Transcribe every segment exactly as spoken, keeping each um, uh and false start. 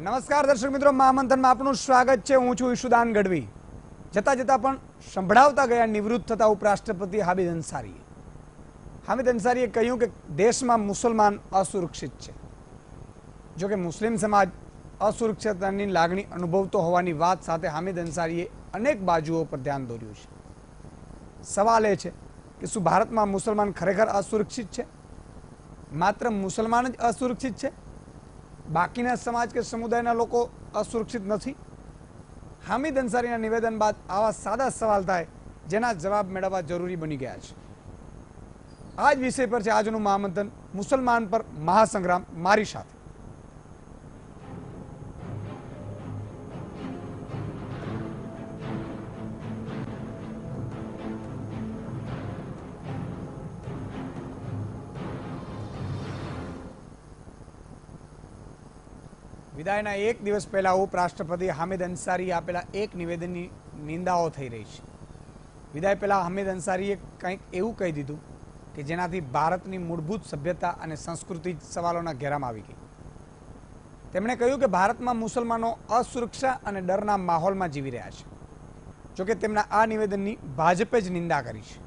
નમસ્કાર દર્શક મિત્રો, મહામંથનમાં આપનું સ્વાગત છે। હું છું ઈશુદાન ગઢવી। જતા જતા પણ સંભળાવતા ગયા નિવૃત્ત થતા ઉપરાષ્ટ્રપતિ હામિદ અંસારીએ હામિદ અંસારીએ કહ્યું કે દેશમાં મુસલમાન અસુરક્ષિત છે। જો કે મુસ્લિમ સમાજ અસુરક્ષિતતાની લાગણી અનુભવતો હોવાની વાત સાથે હામિદ અંસારીએ અનેક બાજુઓ પર ધ્યાન દોર્યું છે। સવાલ એ છે કે શું ભારતમાં મુસલમાન ખરેખર અસુરક્ષિત છે? માત્ર મુસલમાન જ અસુરક્ષિત છે? બાકીના સમાજ કે સમુદાયના લોકો અસુરક્ષિત નથી? હામિદ અંસારીના નિવેદન બાદ આવા સાદા સવાલ થાય જેના જવાબ મેળવવા જરૂરી બની ગયા છે। આ જ વિષય પર છે આજનું મહામંથન, મુસલમાન પર મહાસંગ્રામ મારી સાથે। વિદાયના એક દિવસ પહેલા ઉપરાષ્ટ્રપતિ હામિદ અંસારીએ આપેલા એક નિવેદનની નિંદાઓ થઈ રહી છે। વિદાય પહેલા હામિદ અંસારીએ કંઈક એવું કહી દીધું કે જેનાથી ભારતની મૂળભૂત સભ્યતા અને સંસ્કૃતિ સવાલોના ઘેરામાં આવી ગઈ। તેમણે કહ્યું કે ભારતમાં મુસલમાનો અસુરક્ષા અને ડરના માહોલમાં જીવી રહ્યા છે। જોકે તેમના આ નિવેદનની ભાજપે જ નિંદા કરી છે।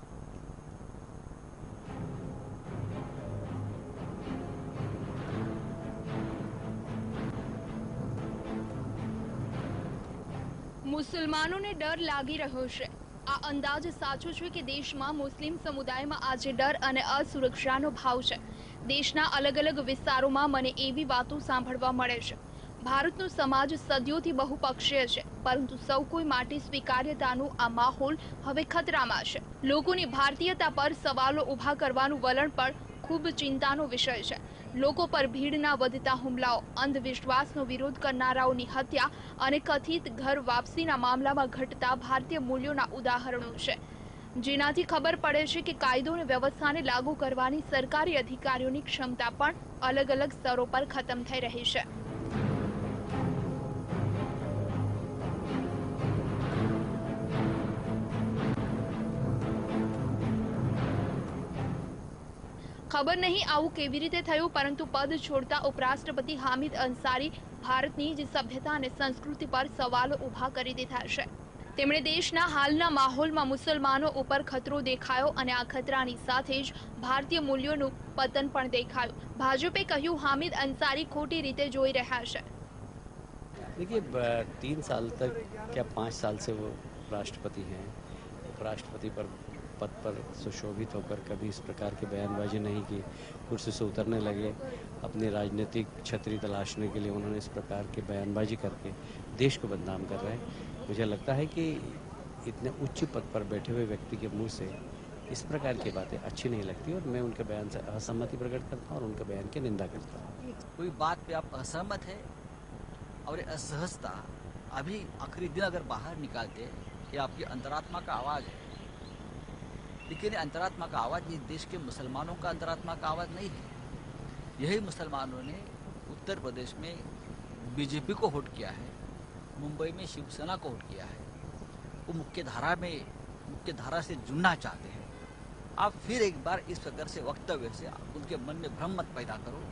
મુસલમાનોને ડર લાગી રહ્યો છે। આ અંદાજ સાચો છે કે દેશમાં મુસ્લિમ સમુદાયમાં આજે ડર અને અસુરક્ષાનો ભાવ છે। દેશના અલગ અલગ વિસ્તારોમાં મને એવી વાતો સાંભળવા મળે છે। ભારતનો સમાજ સદીઓથી બહુપક્ષીય છે, પરંતુ સૌ કોઈ માટે સ્વીકાર્યતાનો આ માહોલ હવે ખતરામાં છે। લોકોની ભારતીયતા પર સવાલો ઊભા કરવાનું વલણ પણ ખૂબ ચિંતાનો વિષય છે। લોકો પર ભીડના વધતા હુમલાઓ, અંધવિશ્વાસનો વિરોધ કરનારાઓની હત્યા અને કથિત ઘર વાપસીના મામલામાં ઘટતા ભારતીય મૂલ્યોના ઉદાહરણો છે, જેનાથી ખબર પડે છે કે કાયદો અને વ્યવસ્થાને લાગુ કરવાની સરકારી અધિકારીઓની ક્ષમતા પણ અલગ અલગ સ્તરો પર ખતમ થઈ રહી છે। ખબર નહીં આવું કેવી રીતે થયું, પરંતુ પદ છોડતા ઉપરાષ્ટ્રપતિ હામિદ અંસારી ભારતની જ સભ્યતા અને સંસ્કૃતિ પર સવાલો ઊભા કરી દીધા છે। તેમણે દેશના હાલના માહોલમાં મુસલમાનો ઉપર ખતરો દેખાયો અને આ ખતરાની સાથે જ ભારતીય મૂલ્યોનું પતન પણ દેખાયું। ભાજપે કહ્યું હામિદ અંસારી ખોટી રીતે જોઈ રહ્યા છે। देखिए, तीन साल तक क्या पाँच साल से वो राष्ट्रपति हैं। उपराष्ट्रपति पर पद पर सुशोभित होकर कभी इस प्रकार की बयानबाजी नहीं की। कुर्सी से उतरने लगे, अपनी राजनीतिक छतरी तलाशने के लिए उन्होंने इस प्रकार की बयानबाजी करके देश को बदनाम कर रहे हैं। मुझे लगता है कि इतने उच्च पद पर बैठे हुए व्यक्ति के मुंह से इस प्रकार की बातें अच्छी नहीं लगती और मैं उनके बयान से असहमति प्रकट करता हूँ और उनके बयान की निंदा करता हूँ। कोई बात पे आप असहमत है और ये असहजता अभी आखिरी दिन अगर बाहर निकालते, ये आपकी अंतरात्मा का आवाज़ है, लेकिन अंतरात्मा का आवाज़ इस देश के मुसलमानों का अंतरात्मा का आवाज़ नहीं है। यही मुसलमानों ने उत्तर प्रदेश में बीजेपी को वोट किया है, मुंबई में शिवसेना को वोट किया है। वो मुख्य धारा में मुख्य धारा से जुड़ना चाहते हैं। आप फिर एक बार इस प्रकार से वक्तव्य से उनके मन में भ्रम मत पैदा करो।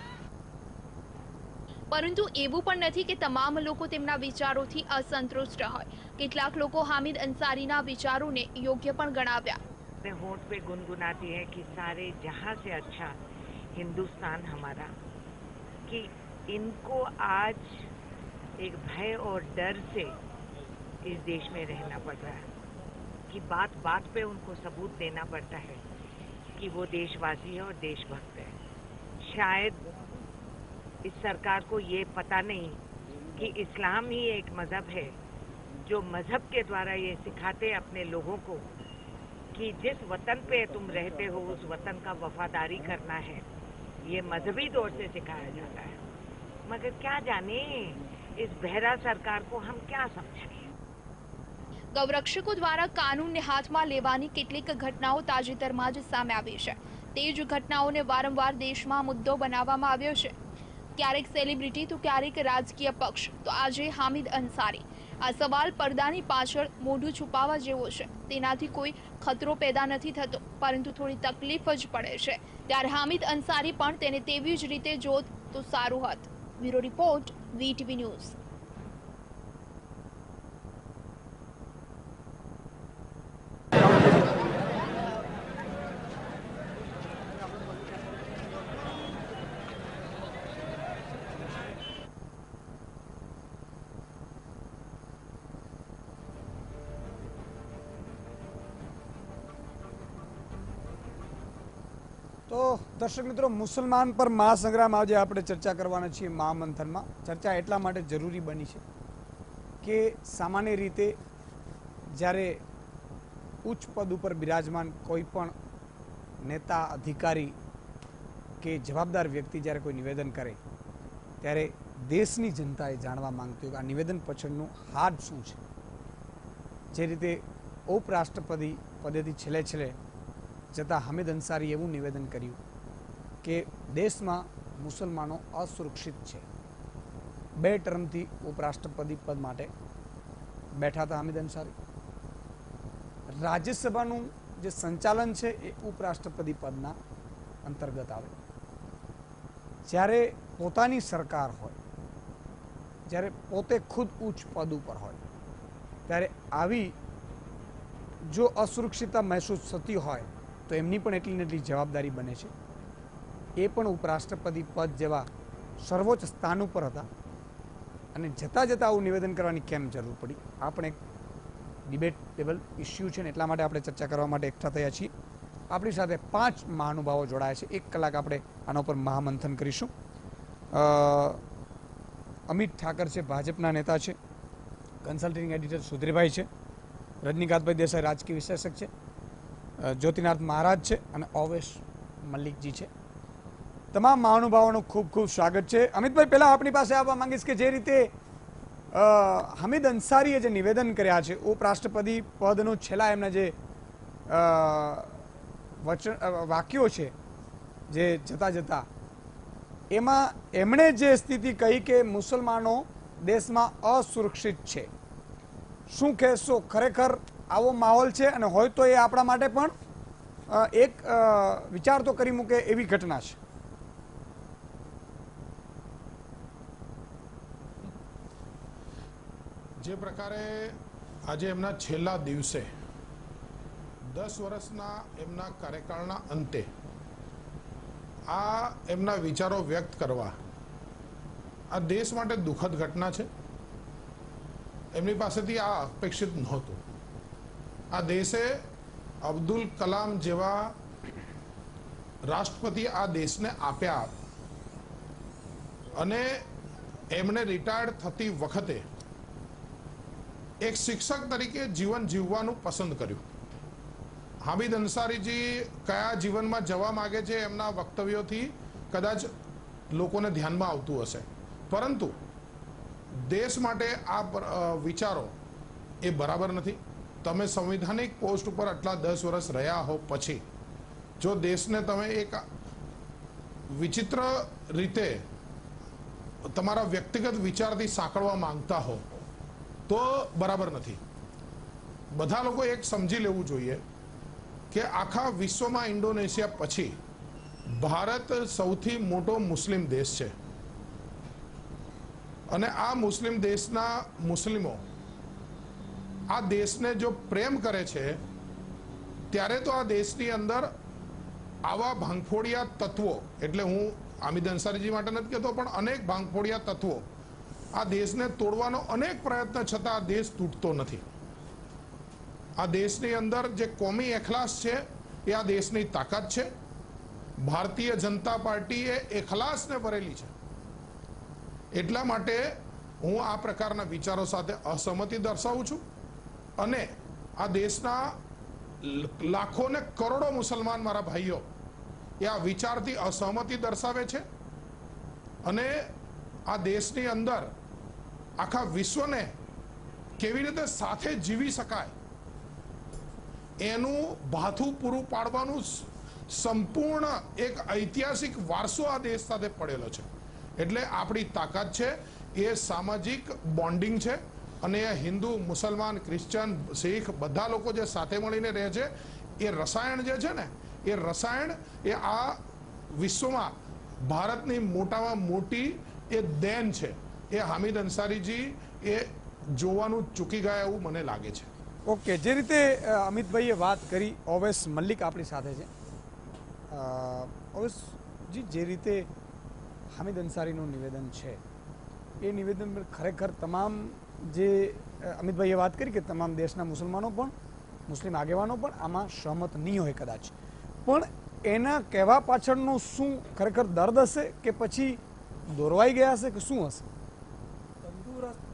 પરંતુ એવું પણ નથી કે તમામ લોકો તેમના વિચારોથી અસંતુષ્ટ હોય। કેટલાક લોકો હામિદ અંસારીના વિચારોને યોગ્ય પણ ગણાવ્યા। होंठ पे गुनगुनाती है कि सारे जहां से अच्छा हिंदुस्तान हमारा, कि इनको आज एक भय और डर से इस देश में रहना पड़ रहा है, कि बात बात पे उनको सबूत देना पड़ता है कि वो देशवासी है और देशभक्त है। शायद इस सरकार को ये पता नहीं कि इस्लाम ही एक मज़हब है जो मज़हब के द्वारा ये सिखाते अपने लोगों को कि जिस वतन पे तुम रहते हो उस वतन का वफादारी करना है। ये मजहबी तौर से सिखाया जाता है, मगर क्या जाने इस बहरा सरकार को हम क्या समझाएं। ગૌરક્ષકો દ્વારા કાનૂનને હાથમાં લેવાની કેટલીક ઘટનાઓ તાજેતરમાં જ સામે આવી છે। તે જ ઘટનાઓને વારંવાર દેશમાં મુદ્દો બનાવવામાં આવ્યો છે। ક્યારેક સેલિબ્રિટી તો ક્યારેક રાજકીય પક્ષ, તો આજે હામિદ અંસારી। આ સવાલ પડદાની પાછળ મોઢું છુપાવવા જેવો છે। તેનાથી કોઈ ખતરો પેદા નથી થતો, પરંતુ થોડી તકલીફ જ પડે છે। ત્યારે હામિદ અંસારી પણ તેને તેવી જ રીતે જોત તો સારું હોત। Bureau report, VTV news. તો દર્શક મિત્રો, મુસલમાન પર મહાસંગ્રામ આજે આપણે ચર્ચા કરવાના છીએ મહામંથનમાં। ચર્ચા એટલા માટે જરૂરી બની છે કે સામાન્ય રીતે જ્યારે ઉચ્ચ પદ ઉપર બિરાજમાન કોઈ પણ નેતા, અધિકારી કે જવાબદાર વ્યક્તિ જ્યારે કોઈ નિવેદન કરે ત્યારે દેશની જનતાએ જાણવા માંગતી હોય કે આ નિવેદન પાછળનું હાર્દ શું છે। જે રીતે ઉપરાષ્ટ્રપતિ પદેથી છેલ્લે છેલ્લે જતા હામિદ અંસારી એવું નિવેદન કર્યું કે દેશમાં મુસલમાનો અસુરક્ષિત છે। બે ટર્મથી ઉપરાષ્ટ્રપતિ પદ માટે બેઠા હતા હામિદ અંસારી। રાજ્યસભાનું જે સંચાલન છે એ ઉપરાષ્ટ્રપતિ પદના અંતર્ગત આવે। જ્યારે પોતાની સરકાર હોય, જ્યારે પોતે ખુદ ઉચ્ચ પદ ઉપર હોય, ત્યારે આવી જો અસુરક્ષિતતા મહેસૂસ થતી હોય તો એમની પણ એટલી ને એટલી જવાબદારી બને છે। એ પણ ઉપરાષ્ટ્રપતિ પદ જેવા સર્વોચ્ચ સ્થાન ઉપર હતા અને જતાં જતાં આવું નિવેદન કરવાની કેમ જરૂર પડી, આ પણ એક ડિબેટેબલ ઇસ્યુ છે ને એટલા માટે આપણે ચર્ચા કરવા માટે એકઠા થયા છીએ। આપણી સાથે પાંચ મહાનુભાવો જોડાયા છે। એક કલાક આપણે આના ઉપર મહામંથન કરીશું। અમિત ઠાકર છે, ભાજપના નેતા છે, કન્સલ્ટિંગ એડિટર સુધીરભાઈ છે, રજનીકાંતભાઈ દેસાઈ રાજકીય વિશ્લેષક છે, જ્યોતિનાથ મહારાજ છે અને ઓવેશ મલ્લિકજી છે। તમામ મહાનુભાવોનું ખૂબ ખૂબ સ્વાગત છે। અમિતભાઈ, પહેલાં આપણી પાસે આવવા માંગીશ કે જે રીતે હામિદ અંસારીએ જે નિવેદન કર્યા છે, ઉપરાષ્ટ્રપતિ પદનું છેલ્લા એમના જે વચન વાક્યો છે જે જતા જતા, એમાં એમણે જે સ્થિતિ કહી કે મુસલમાનો દેશમાં અસુરક્ષિત છે, શું કહેશો? ખરેખર આવો માહોલ છે અને હોય તો એ આપણા માટે પણ એક વિચાર તો કરી મૂકે એવી ઘટના છે। જે પ્રકારે આજે એમના છેલ્લા દિવસે દસ વર્ષના એમના કાર્યકાળના અંતે આ એમના વિચારો વ્યક્ત કરવા આ દેશ માટે દુઃખદ ઘટના છે। એમની પાસેથી આ અપેક્ષિત નહોતું। આ દેશે અબ્દુલ કલામ જેવા રાષ્ટ્રપતિ આ દેશને આપ્યા અને એમણે રિટાયર્ડ થતી વખતે એક શિક્ષક તરીકે જીવન જીવવાનું પસંદ કર્યું। હામિદ અંસારીજી કયા જીવનમાં જવા માગે છે એમના વક્તવ્યોથી કદાચ લોકોને ધ્યાનમાં આવતું હશે, પરંતુ દેશ માટે આ વિચારો એ બરાબર નથી। તમે સંવિધાનિક પોસ્ટ ઉપર આટલા દસ વર્ષ રહ્યા હો પછી જો દેશને તમે એક વિચિત્ર રીતે તમારા વ્યક્તિગત વિચારથી સાંકળવા માંગતા હો તો બરાબર નથી। બધા લોકો એક સમજી લેવું જોઈએ કે આખા વિશ્વમાં ઇન્ડોનેશિયા પછી ભારત સૌથી મોટો મુસ્લિમ દેશ છે અને આ મુસ્લિમ દેશના મુસ્લિમો આ દેશને જો પ્રેમ કરે છે ત્યારે તો આ દેશની અંદર આવા ભાંગફોડિયા તત્વો, એટલે હું હામિદ અંસારીજી માટે નથી કહેતો પણ અનેક ભાંગફોડિયા તત્વો આ દેશને તોડવાનો અનેક પ્રયત્ન છતાં આ દેશ તૂટતો નથી। આ દેશની અંદર જે કોમી એખલાસ છે એ આ દેશની તાકાત છે। ભારતીય જનતા પાર્ટી એ એખલાસને ભરેલી છે। એટલા માટે હું આ પ્રકારના વિચારો સાથે અસહમતિ દર્શાવું છું અને આ દેશના લાખો ને કરોડો મુસલમાન મારા ભાઈઓ એ આ વિચારથી અસહમતિ દર્શાવે છે અને આ દેશની અંદર આખા વિશ્વને કેવી રીતે સાથે જીવી શકાય એનું ભાથું પૂરું પાડવાનું સંપૂર્ણ એક ઐતિહાસિક વારસો આ દેશ સાથે પડેલો છે। એટલે આપણી તાકાત છે એ સામાજિક બોન્ડિંગ છે અને એ હિન્દુ, મુસલમાન, ક્રિશ્ચન, શીખ બધા લોકો જે સાથે મળીને રહે છે એ રસાયણ જે છે ને એ રસાયણ એ આ વિશ્વમાં ભારતની મોટામાં મોટી એ દેન છે। એ હામિદ અંસારીજી એ જોવાનું ચૂકી ગયા એવું મને લાગે છે. ઓકે, જે રીતે અમિતભાઈએ વાત કરી, ઓવેસ મલ્લિક આપણી સાથે છે. ઓવેસજી, જે રીતે હામિદ અંસારીનું નિવેદન છે એ નિવેદન પર ખરેખર તમામ જે અમિતભાઈએ વાત કરી કે તમામ દેશના મુસલમાનો પણ મુસ્લિમ આગેવાનો પણ આમાં સહમત નહીં હોય કદાચ, પણ એના કહેવા પાછળનું શું ખરેખર દર્દ હશે કે પછી દોરવાઈ ગયા હશે કે શું હશે? તંદુરસ્ત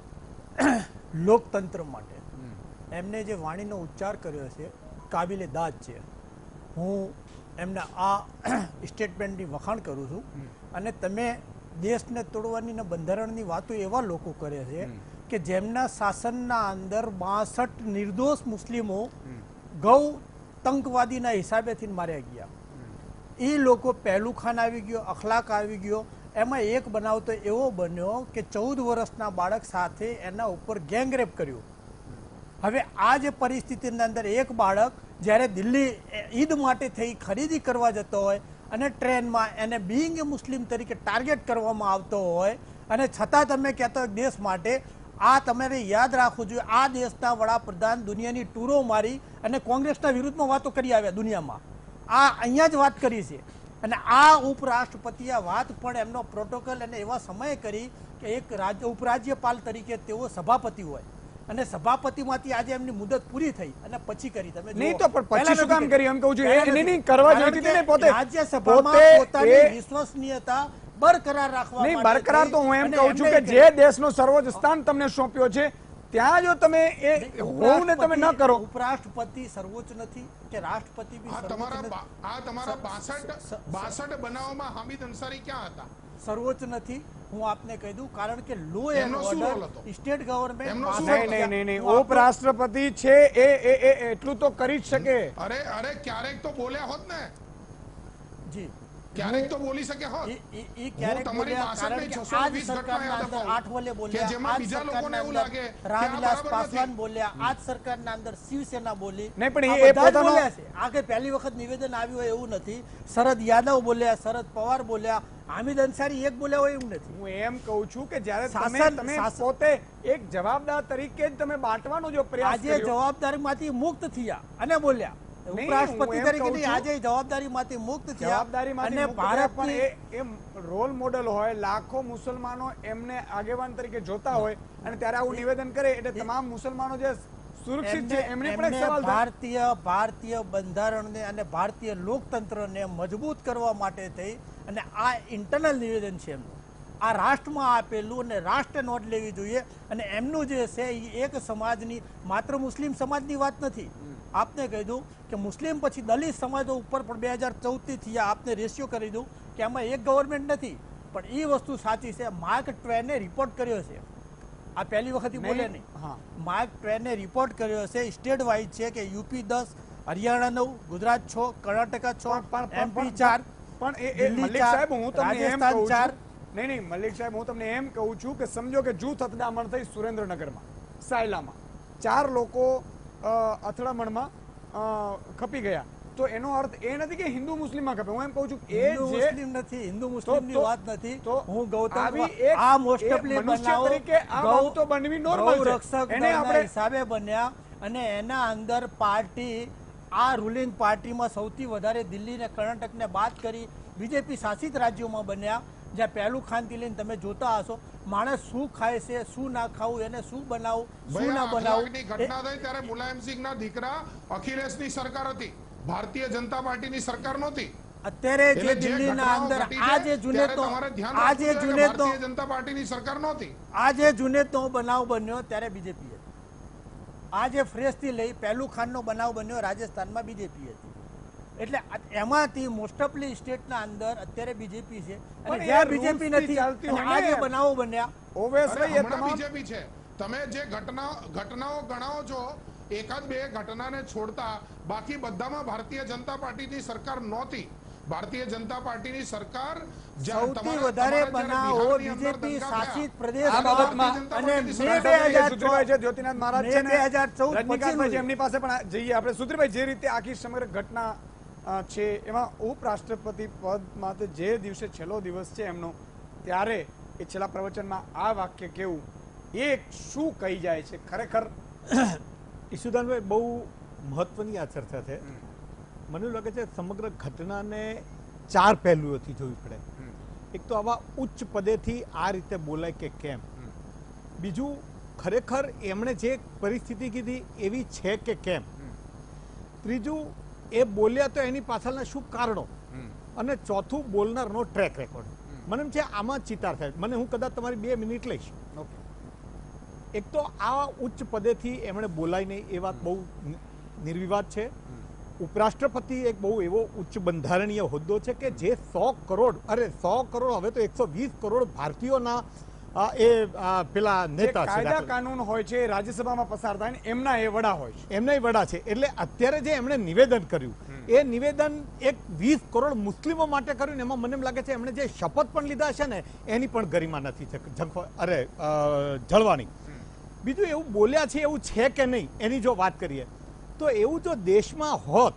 લોકતંત્ર માટે એમને જે વાણીનો ઉચ્ચાર કર્યો છે કાબિલે દાદ છે. હું એમના આ સ્ટેટમેન્ટની વખાણ કરું છું. અને તમે દેશને તોડવાની ને બંધારણની વાતો એવા લોકો કરે છે કે જેમના શાસનના અંદર બાસઠ નિર્દોષ મુસ્લિમો ગૌ તંકવાદીના હિસાબેથી માર્યા ગયા. એ લોકો પહેલું ખાન આવી ગયો, અખલાક આવી ગયો. એમાં એક બનાવ તો એવો બન્યો કે ચૌદ વર્ષના બાળક સાથે એના ઉપર ગેંગરેપ કર્યું. હવે આ જે પરિસ્થિતિની અંદર એક બાળક જ્યારે દિલ્હી ઈદ માટે થઈ ખરીદી કરવા જતો હોય અને ટ્રેનમાં એને બીઇંગ એ મુસ્લિમ તરીકે ટાર્ગેટ કરવામાં આવતો હોય અને છતાં તમે કહેતા દેશ માટે, આ તમારે યાદ રાખવું જોઈએ, આ દેશના વડાપ્રધાન દુનિયાની ટૂરો મારી અને કોંગ્રેસના વિરુદ્ધમાં વાતો કરી આવ્યા દુનિયામાં. આ અહીંયા જ વાત કરી છે. અને આ ઉપરાષ્ટ્રપતિએ આ વાત પણ એમનો પ્રોટોકોલ અને એવા સમયે કરી કે એક રાજ્ય ઉપરાજ્યપાલ તરીકે તેઓ સભાપતિ હોય અને સભાપતિમાંથી આજે એમની મુદત પૂરી થઈ અને પછી કરી. તમે નહીં તો પણ પછી શું કામ કરી? એમ કહું છું એ નહીં કરવા જોઈતી હતી ને પોતે રાજ્યસભામાં પોતાની વિશ્વસનીયતા બરકરાર રાખવા નહીં બરકરાર તો હું એમ કહું છું કે જે દેશનો સર્વોચ્ચ સ્થાન તમને સોંપ્યો છે ત્યાં જો તમે એ હોવું ને તમે ન કરો. ઉપરાષ્ટ્રપતિ સર્વોચ્ચ નથી કે રાષ્ટ્રપતિ બી તમારા આ તમારા બાસઠ બાસઠ બનાવોમાં હામિદ અંસારી ક્યાં હતા? સર્વોચ્ચ નથી. હું આપને કહી દઉં કારણ કે law and order state government નહીં નહીં નહીં નહીં ઉપરાષ્ટ્રપતિ છે એ એ એટલું તો કરી જ શકે. અરે અરે ક્યારેક તો બોલ્યા હોત ને. જી ક્યારેક તો બોલી શકે હોત. ઈ ક્યારેક બોલ્યા કારણ કે આજ સરકારના અંદર આઠવલે બોલ્યા, જેમાં બીજા લોકોને એવું લાગે રામવિલાસ પાસવાન બોલ્યા, આજ સરકારના અંદર શિવસેના બોલી. નહીં પણ એ પોતાનો બોલ્યા છે. આ કે પહેલી વખત નિવેદન આવ્યું હોય એવું નથી. શરદ યાદવ બોલ્યા, શરદ પવાર બોલ્યા, હામિદ અંસારી એક બોલ્યા હોય એવું નથી. હું એમ કહું છું કે જ્યારે તમે તમે પોતે એક જવાબદાર તરીકે જ તમે બાંટવાનો જો પ્રયાસ આજે જવાબદારીમાંથી મુક્ત થયા અને બોલ્યા. ઉપરાષ્ટ્રપતિ તરીકે નહીં, આજે જવાબદારીમાંથી મુક્ત થયા અને ભારત પણ એ રોલ મોડલ હોય, લાખો મુસલમાનો એમને આગેવાન તરીકે જોતા હોય અને ત્યારે આવું નિવેદન કરે એટલે તમામ મુસલમાનો જે સુરક્ષિત છે એમને પણ એક સવાલ થાય. ભારતીય ભારતીય બંધારણને અને ભારતીય લોકતંત્રને મજબૂત કરવા માટે થઈ અને આ ઇન્ટરનલ નિવેદન છે એમનું. આ રાષ્ટ્રમાં આપેલું અને રાષ્ટ્રે નોંધ લેવી જોઈએ. અને એમનું જે છે એ એક સમાજની, માત્ર મુસ્લિમ સમાજની વાત નથી. આપને કહી દઉં કે મુસ્લિમ પછી દલિત સમાજો ઉપર પણ બે હજાર ચૌદથી થયા. આપને રેશિયો કરી દઉં કે આમાં એક ગવર્મેન્ટ નથી પણ એ વસ્તુ સાચી છે. માર્ક ટ્વેને રિપોર્ટ કર્યો છે. આ પહેલી વખત બોલે નહીં. હા, માર્ક ટ્વેને રિપોર્ટ કર્યો છે સ્ટેટ વાઇઝ છે કે યુપી દસ, હરિયાણા નવ, ગુજરાત છ, કર્ણાટકા છ, એમપી ચાર, પણ એ મલિક સાહેબ હું તમને એમ કહું છું નહીં નહીં મલિક સાહેબ હું તમને એમ કહું છું કે સમજો કે જૂથ અથડામણ થઈ સુરેન્દ્રનગરમાં, સાયલામાં ચાર લોકો અથડામણમાં ખપી ગયા તો એનો અર્થ એ નથી કે હિન્દુ મુસ્લિમમાં ખપે. હું એમ કહું છું એ મુસ્લિમ નથી, હિન્દુ મુસ્લિમની વાત નથી. તો હું ગૌતમ આ મોસ્ટલી બનાવો તરીકે આ વાત તો બનવી નોર્મલ છે. એને આપણે હિસાબે બન્યા અને એના અંદર પાર્ટી આ રૂલિંગ પાર્ટીમાં સૌથી વધારે દિલ્હી ને કર્ણાટકને બાદ કરી બીજેપી શાસિત રાજ્યોમાં બન્યા જ્યાં પહેલું ખાનથી લઈને તમે જોતા હશો માણસ શું ખાય છે, શું ના ખાવું, એને શું બનાવવું, શું ના બનાવવું. ઘટના થઈ ત્યારે મુલાયમસિંહના દીકરા અખિલેશની સરકાર હતી, ભારતીય જનતા પાર્ટીની સરકાર નહોતી. અત્યારે જે દિલ્હીના અંદર આજે જુનેદનો આજે જુનેદનો જનતા પાર્ટીની સરકાર નહોતી. આજે જુનેદનો બનાવ બન્યો ત્યારે બીજેપી હતી. આજે ફ્રેશથી લઈ પહેલું ખાનનો બનાવ બન્યો રાજસ્થાનમાં બીજેપી હતી. એટલે એમાંથી મોસ્ટ ઓફલી સ્ટેટના અંદર અત્યારે બીજેપી છે અને જ્યાં બીજેપી નથી આ જે બનાવો બન્યા ઓબ્વિયસલી બીજેપી છે. તમે જે ઘટના ઘટનાઓ ગણાવો છો એકાદ બે ઘટનાને છોડતા બાકી બધામાં ભારતીય જનતા પાર્ટીની સરકાર નહોતી. ભારતીય જનતા પાર્ટીની સરકાર સૌથી વધારે બનાવો બીજેપી શાસિત પ્રદેશ અને જ્યોતિનાથ મહારાજ છે ને રજનીકાંતભાઈ એમની પાસે પણ જઈએ આપણે. સુધીરભાઈ, જે રીતે આખી સમગ્ર ઘટના છે એમાં ઉપરાષ્ટ્રપતિ પદ માટે જે દિવસે છેલ્લો દિવસ છે એમનો ત્યારે એ છેલ્લા પ્રવચનમાં આ વાક્ય કેવું એ શું કહી જાય છે ખરેખર? ઈશુદાનભાઈ, બહુ મહત્વની આ ચર્ચા છે. મને એવું લાગે છે સમગ્ર ઘટનાને ચાર પહેલુઓથી જોવી પડે. એક તો આવા ઉચ્ચ પદેથી આ રીતે બોલાય કે કેમ. બીજું, ખરેખર એમણે જે પરિસ્થિતિ કીધી એવી છે કે કેમ. ત્રીજું, એ બોલ્યા તો એની પાછળના શું કારણો. અને ચોથું, બોલનારનો ટ્રેક રેકોર્ડ. મને એમ છે આમાં ચિતાર થાય. મને હું કદાચ તમારી બે મિનિટ લઈશ. એક તો આ ઉચ્ચ પદેથી એમણે બોલાય નહીં એ વાત બહુ નિર્વિવાદ છે. ઉપરાષ્ટ્રપતિ એક બહુ એવો ઉચ્ચ બંધારણીય હોદ્દો છે કે જે સો કરોડ અરે સો કરોડ હવે તો એકસો વીસ કરોડ ભારતીયોના એ પેલા નેતા છે. કાયદા કાનૂન હોય છે, રાજ્યસભામાં પસાર થાય ને એમના એ વડા હોય છે, એમના વડા છે. એટલે અત્યારે જે એમણે નિવેદન કર્યું એ નિવેદન એક વીસ કરોડ મુસ્લિમો માટે કર્યું ને એમાં મને એમ લાગે છે એમણે જે શપથ પણ લીધા છે ને એની પણ ગરિમા નથી અરે જળવાની. બીજું, એવું બોલ્યા છે એવું છે કે નહીં એની જો વાત કરીએ તો એવું જો દેશમાં હોત,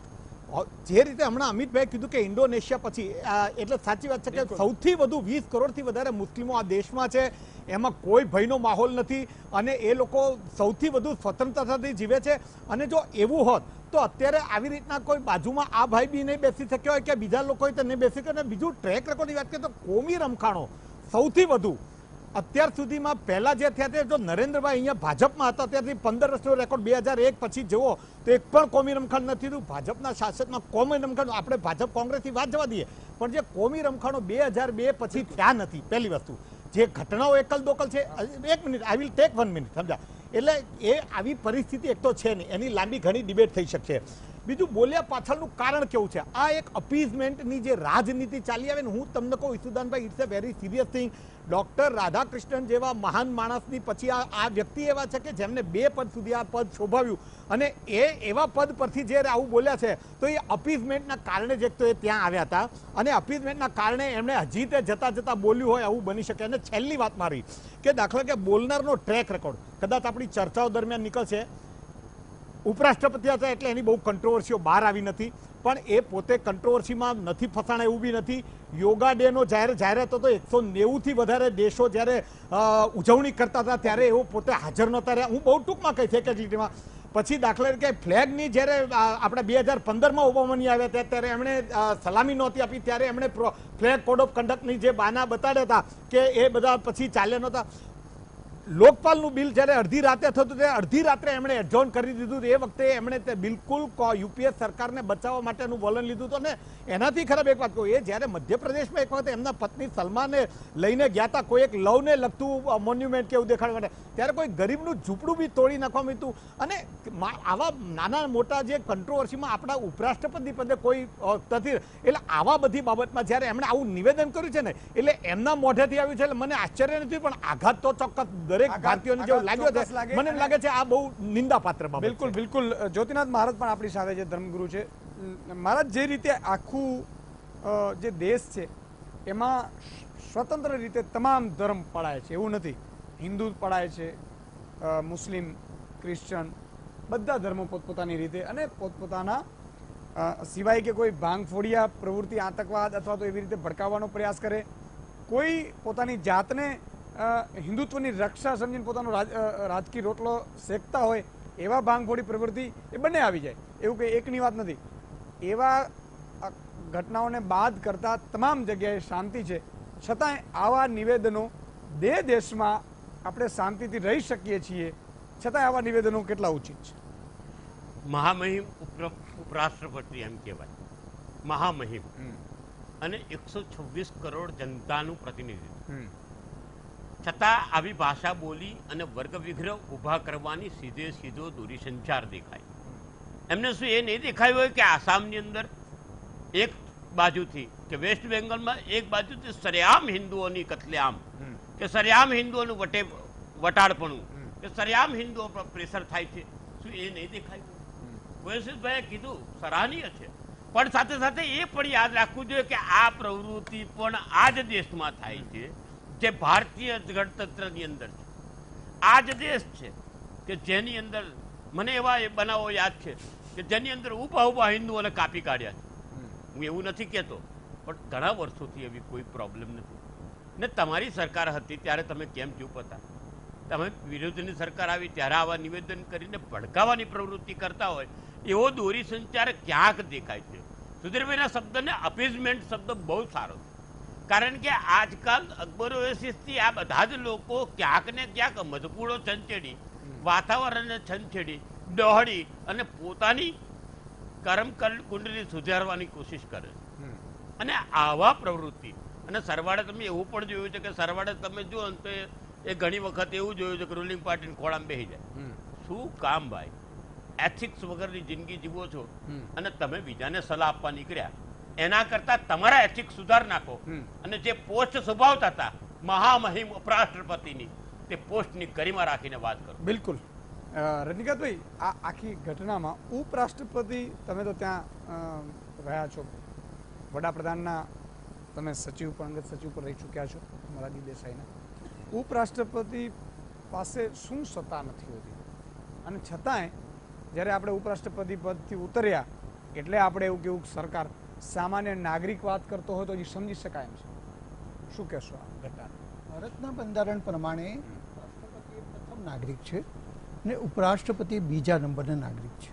જે રીતે હમણાં અમિતભાઈ કીધું કે ઇન્ડોનેશિયા પછી, એટલે સાચી વાત છે કે સૌથી વધુ વીસ કરોડથી વધારે મુસ્લિમો આ દેશમાં છે, એમાં કોઈ ભયનો માહોલ નથી અને એ લોકો સૌથી વધુ સ્વતંત્રતાથી જીવે છે. અને જો એવું હોત તો અત્યારે આવી રીતના કોઈ બાજુમાં આ ભાઈ બી નહીં બેસી શક્યો હોય કે બીજા લોકો તો નહીં બેસી શક્યો. અને બીજું, ટ્રેક રેકોર્ડની વાત કરીએ તો કોમી રમખાણો સૌથી વધુ અત્યાર સુધીમાં પહેલા જે થયા તે જો નરેન્દ્રભાઈ અહીંયા ભાજપમાં હતા ત્યારથી પંદર વર્ષનો રેકોર્ડ બે હજાર એક પછી જુઓ તો એક પણ કોમી રમખાણ નથી થયું. ભાજપના શાસનમાં કોમી રમખાણ, આપણે ભાજપ કોંગ્રેસથી વાત જવા દઈએ, પણ જે કોમી રમખાણો બે હજાર બે પછી થયા નથી. પહેલી વસ્તુ, જે ઘટનાઓ એકલ દોકલ છે. એક minute, I will take one minute, સમજા. એટલે એ આવી પરિસ્થિતિ એક તો છે નહીં, એની લાંબી ઘણી ડિબેટ થઈ શકશે. બીજું, બોલ્યા પાછળનું કારણ કેવું છે? આ એક અપીઝમેન્ટની જે રાજનીતિ ચાલી આવે ને, હું તમને કહું Isudanbhai, it's a very serious thing. Doctor Radhakrishnan જેવા મહાન માણસની પછી આ આ વ્યક્તિ એવા છે કે જેમને બે પદ સુધી આ પદ શોભાવ્યું અને એ એવા પદ પરથી જે આવું બોલ્યા છે તો એ અપીઝમેન્ટના કારણે જ એક તો એ ત્યાં આવ્યા હતા અને અપીઝમેન્ટના કારણે એમણે હજી તે જતા જતા બોલ્યું હોય આવું બની શકે. અને છેલ્લી વાત મારી કે દાખલા કે બોલનારનો ટ્રેક રેકોર્ડ કદાચ આપણી ચર્ચાઓ દરમિયાન નીકળશે. ઉપરાષ્ટ્રપતિ હતા એટલે એની બહુ કંટ્રોવર્સીઓ બહાર આવી નથી, પણ એ પોતે કંટ્રોવર્સીમાં નથી ફસાણા એવું બી નથી. યોગા ડેનો જ્યારે જાહેરાત હતો એકસો નેવુંથી વધારે દેશો જ્યારે ઉજવણી કરતા હતા ત્યારે એવો પોતે હાજર નહોતા રહ્યા. હું બહુ ટૂંકમાં કહી છે કેટલીમાં. પછી દાખલા તરીકે ફ્લેગની જ્યારે આપણે બે હજાર પંદરમાં ઓબામાની આવ્યા હતા ત્યારે એમણે સલામી નહોતી આપી, ત્યારે એમણે ફ્લેગ કોડ ઓફ કન્ડક્ટની જે બાના બતાડ્યા હતા કે એ બધા પછી ચાલ્યા નહોતા. લોકપાલનું બિલ જ્યારે અડધી રાતે થતું ત્યારે અડધી રાત્રે એમણે એડજોર્ન કરી દીધું. એ વખતે એમણે તે બિલકુલ યુપીએસ સરકારને બચાવવા માટેનું વલણ લીધું હતું. અને એનાથી ખરાબ એક વાત કહું, એ જ્યારે મધ્યપ્રદેશમાં એક વખત એમના પત્ની સલમાને લઈને ગયા હતા કોઈ એક લવને લગતું મોન્યુમેન્ટ કેવું દેખાડવા માટે, ત્યારે કોઈ ગરીબનું ઝૂંપડું બી તોડી નાખવામાં હતું. અને આવા નાના મોટા જે કંટ્રોવર્સીમાં આપણા ઉપરાષ્ટ્રપતિ પદે કોઈ નથી. એટલે આવા બધી બાબતમાં જ્યારે એમણે આવું નિવેદન કર્યું છે ને એટલે એમના મોઢેથી આવ્યું છે. એટલે મને આશ્ચર્ય નથી, પણ આઘાત તો ચોક્કસ દરેક ભારતીયોને જેવું લાગ્યો છે. મને એમ લાગે છે આ બહુ નિંદાપાત્ર બાબત. બિલકુલ બિલકુલ. જ્યોતિનાથ મહારાજ પણ આપણી સાથે જે ધર્મગુરુ છે. મહારાજ, જે રીતે આખું જે દેશ છે એમાં સ્વતંત્ર રીતે તમામ ધર્મ પડાય છે એવું નથી. હિન્દુ પડાય છે, મુસ્લિમ, ક્રિશ્ચન, બધા ધર્મો પોતપોતાની રીતે અને પોતપોતાના સિવાય કે કોઈ ભાંગફોડિયા પ્રવૃત્તિ, આતંકવાદ અથવા તો એવી રીતે ભડકાવવાનો પ્રયાસ કરે, કોઈ પોતાની જાતને હિન્દુત્વની રક્ષા સમજીને પોતાનો રાજકીય રોટલો શેકતા હોય એવા ભાંગફોડી પ્રવૃત્તિ એ બંને આવી જાય. એવું કંઈ એકની વાત નથી. એવા ઘટનાઓને બાદ કરતા તમામ જગ્યાએ શાંતિ છે, છતાંય આવા નિવેદનો બે દેશમાં આપણે શાંતિથી રહી શકીએ છીએ છતાંય આવા નિવેદનો કેટલા ઉચિત છે? મહામહિમ ઉપરાષ્ટ્રપતિ એમ કહેવાય, મહામહિમ, અને એકસો છવ્વીસ કરોડ જનતાનું પ્રતિનિધિત્વ, છતાં આવી ભાષા બોલી અને વર્ગ વિગ્રહ ઊભા કરવાની સીધે સીધો દૂરી સંચાર દેખાય. એમને શું એ નહીં દેખાયું હોય કે આસામની અંદર એક બાજુથી કે વેસ્ટ બેંગલમાં એક બાજુથી સરેઆમ હિન્દુઓની કતલેઆમ, કે સરેઆમ હિન્દુઓનું વટે વટાડપણું, કે સરેઆમ હિન્દુઓ પર પ્રેશર થાય છે, શું એ નહીં દેખાયું? વૈશિષભાઈએ કીધું સરાહનીય છે, પણ સાથે સાથે એ પણ યાદ રાખવું જોઈએ કે આ પ્રવૃત્તિ પણ આ જ દેશમાં થાય છે જે ભારતીય ગણતંત્રની અંદર છે. આ જ દેશ છે કે જેની અંદર મને એવા બનાવો યાદ છે કે જેની અંદર ઉભા ઉભા હિન્દુઓને કાપી કાઢ્યા છે. હું એવું નથી કહેતો, પણ ઘણા વર્ષોથી એવી કોઈ પ્રોબ્લેમ નથી. ને તમારી સરકાર હતી ત્યારે તમે કેમ ચૂપ હતા? તમે વિરોધની સરકાર આવી ત્યારે આવા નિવેદન કરીને ભડકાવાની પ્રવૃત્તિ કરતા હોય એવો દોરી સંચાર ક્યાંક દેખાય છે. સુધીરભાઈના શબ્દને અપીઝમેન્ટ શબ્દ બહુ સારો છે, કારણ કે આજકાલ અકબર ઓએસિસથી આ બધા જ લોકો ક્યાંક ને ક્યાંક મજબૂળો છંછેડી, વાતાવરણને છંછેડી, ડહોળી અને પોતાની કર્મ કુંડલી સુધારવાની કોશિશ કરે છે. અને આવા પ્રવૃત્તિ અને સરવાળે તમે એવું પણ જોયું છે કે સરવાળે તમે જુઓ તો એ ઘણી વખત એવું જોયું છે કે રૂલિંગ પાર્ટીને ખોળામાં બેસી જાય. શું કામ ભાઈ? એથિક્સ વગરની જિંદગી જીવો છો અને તમે બીજાને સલાહ આપવા નીકળ્યા. એના કરતા તમારા એથિક્સ સુધાર નાખો અને જે પોસ્ટ સ્વભાવતા હતા મહામહિમ ઉપરાષ્ટ્રપતિની, તે પોસ્ટની ગરિમા રાખીને વાત કરો. બિલકુલ. રજનીકાંતભાઈ, આ આખી ઘટનામાં ઉપરાષ્ટ્રપતિ, તમે તો ત્યાં રહ્યા છો, વડાપ્રધાનના તમે સચિવ પણ અંગત સચિવ પર રહી ચૂક્યા છો મોરારજી દેસાઈના. ઉપરાષ્ટ્રપતિ પાસે શું સત્તા નથી હોતી, અને છતાંય જ્યારે આપણે ઉપરાષ્ટ્રપતિ પદથી ઉતર્યા એટલે આપણે એવું કેવું સરકાર સામાન્ય નાગરિક વાત કરતો હોય તો હજી સમજી શકાય એમ છે. શું કહેશો આ ઘટના? ભારતના બંધારણ પ્રમાણે રાષ્ટ્રપતિ પ્રથમ નાગરિક છે ને ઉપરાષ્ટ્રપતિ બીજા નંબરના નાગરિક છે.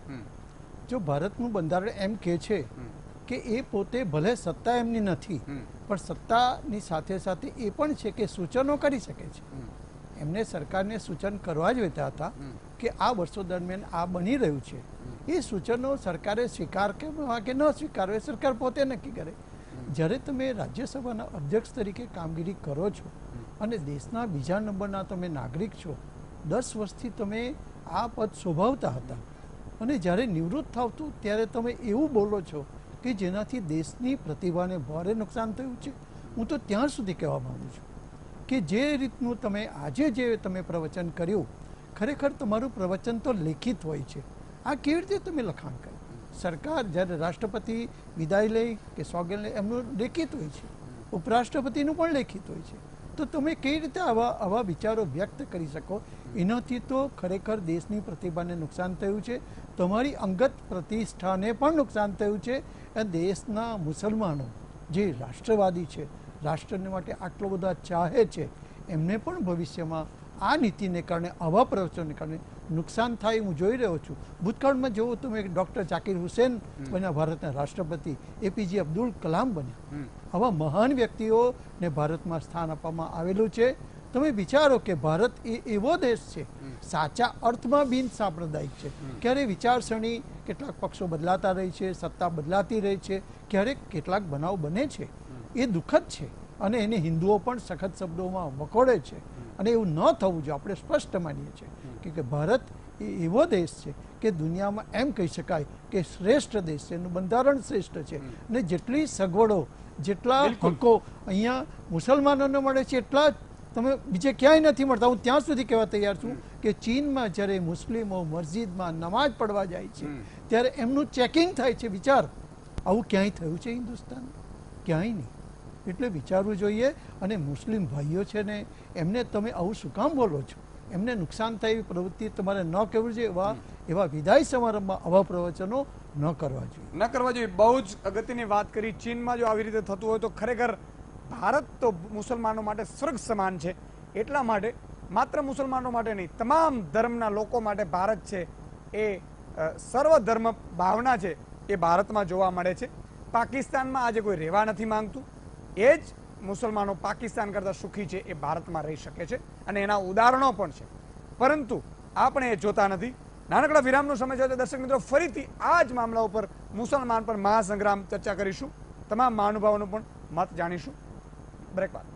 જો ભારતનું બંધારણ એમ કહે છે કે એ પોતે ભલે સત્તા એમની નથી પણ સત્તાની સાથે સાથે એ પણ છે કે સૂચનો કરી શકે છે. એમને સરકારને સૂચન કરવા જ હોતા હતા કે આ વર્ષો દરમિયાન આ બની રહ્યું છે. એ સૂચનો સરકારે સ્વીકાર કે ન સ્વીકારવે સરકાર પોતે નક્કી કરે. જ્યારે તમે રાજ્યસભાના અધ્યક્ષ તરીકે કામગીરી કરો છો અને દેશના બીજા નંબરના તમે નાગરિક છો, દસ વર્ષથી તમે આ પદ શોભાવતા હતા અને જ્યારે નિવૃત્ત થાવતું ત્યારે તમે એવું બોલો છો કે જેનાથી દેશની પ્રતિભાને ભારે નુકસાન થયું છે. હું તો ત્યાં સુધી કહેવા માગું છું કે જે રીતનું તમે આજે જે તમે પ્રવચન કર્યું, ખરેખર તમારું પ્રવચન તો લેખિત હોય છે. આ કેવી રીતે તમે લખાણ કર્યું? સરકાર જ્યારે રાષ્ટ્રપતિ વિદાય લે કે સોગંદ લે એમનું લેખિત હોય છે, ઉપરાષ્ટ્રપતિનું પણ લેખિત હોય છે. તો તમે કેવી રીતે આવા આવા વિચારો વ્યક્ત કરી શકો? એનાથી તો ખરેખર દેશની પ્રતિભાને નુકસાન થયું છે, તમારી અંગત પ્રતિષ્ઠાને પણ નુકસાન થયું છે. દેશના મુસલમાનો જે રાષ્ટ્રવાદી છે, રાષ્ટ્રને માટે આટલો બધા ચાહે છે, એમને પણ ભવિષ્યમાં આ નીતિને કારણે, આવા પ્રવચનને કારણે નુકસાન થાય હું જોઈ રહ્યો છું. ભૂતકાળમાં જોવું તમે ડૉક્ટર ઝાકિર હુસેન બન્યા ભારતના રાષ્ટ્રપતિ, એપીજે અબ્દુલ કલામ બન્યા. આવા મહાન વ્યક્તિઓને ભારતમાં સ્થાન આપવામાં આવેલું છે. તમે વિચારો કે ભારત એ એવો દેશ છે સાચા અર્થમાં બિન સાંપ્રદાયિક છે. ક્યારેક વિચારસરણી કેટલાક પક્ષો બદલાતા રહી છે, સત્તા બદલાતી રહી છે, ક્યારેક કેટલાક બનાવ બને છે, એ દુઃખદ છે અને એને હિન્દુઓ પણ સખત શબ્દોમાં વખોડે છે. અને એવું ન થવું જોઈએ. આપણે સ્પષ્ટ માનીએ છીએ કે ભારત એ એવો દેશ છે કે દુનિયામાં એમ કહી શકાય કે શ્રેષ્ઠ દેશ છે, એનું બંધારણ શ્રેષ્ઠ છે અને જેટલી સગવડો, જેટલા હકો અહીંયા મુસલમાનોને મળે છે એટલા તમે બીજે ક્યાંય નથી મળતા. હું ત્યાં સુધી કહેવા તૈયાર છું કે ચીનમાં જ્યારે મુસ્લિમો મસ્જિદમાં નમાઝ પડવા જાય છે ત્યારે એમનું ચેકિંગ થાય છે. વિચાર, આવું ક્યાંય થયું છે હિન્દુસ્તાન? ક્યાંય નહીં. એટલે વિચારવું જોઈએ. અને મુસ્લિમ ભાઈઓ છે ને, એમને તમે આવું શું કામ બોલો છો? એમને નુકસાન થાય એવી પ્રવૃત્તિ તમારે ન કરવી જોઈએ. એવા એવા વિદાય સમારંભમાં આવા પ્રવચનો ન કરવા જોઈએ ન કરવા જોઈએ. બહુ જ અગત્યની વાત કરી. ચીનમાં જો આવી રીતે થતું હોય તો ખરેખર ભારત તો મુસલમાનો માટે સ્વર્ગ સમાન છે. એટલા માટે માત્ર મુસલમાનો માટે નહીં, તમામ ધર્મના લોકો માટે ભારત છે એ સર્વધર્મ ભાવના છે એ ભારતમાં જોવા મળે છે. પાકિસ્તાનમાં આજે કોઈ રહેવા નથી માંગતું. એ જ મુસલમાનો પાકિસ્તાન કરતાં સુખી છે એ ભારતમાં રહી શકે છે અને એના ઉદાહરણો પણ છે. પરંતુ આપણે એ જોતા નથી. નાનકડા વિરામનો સમય છે. દર્શક મિત્રો, ફરીથી આ જ મામલા ઉપર મુસલમાન પર મહાસંગ્રામ ચર્ચા કરીશું. તમામ મહાનુભાવોનો પણ મત જાણીશું. બ્રેક બાદ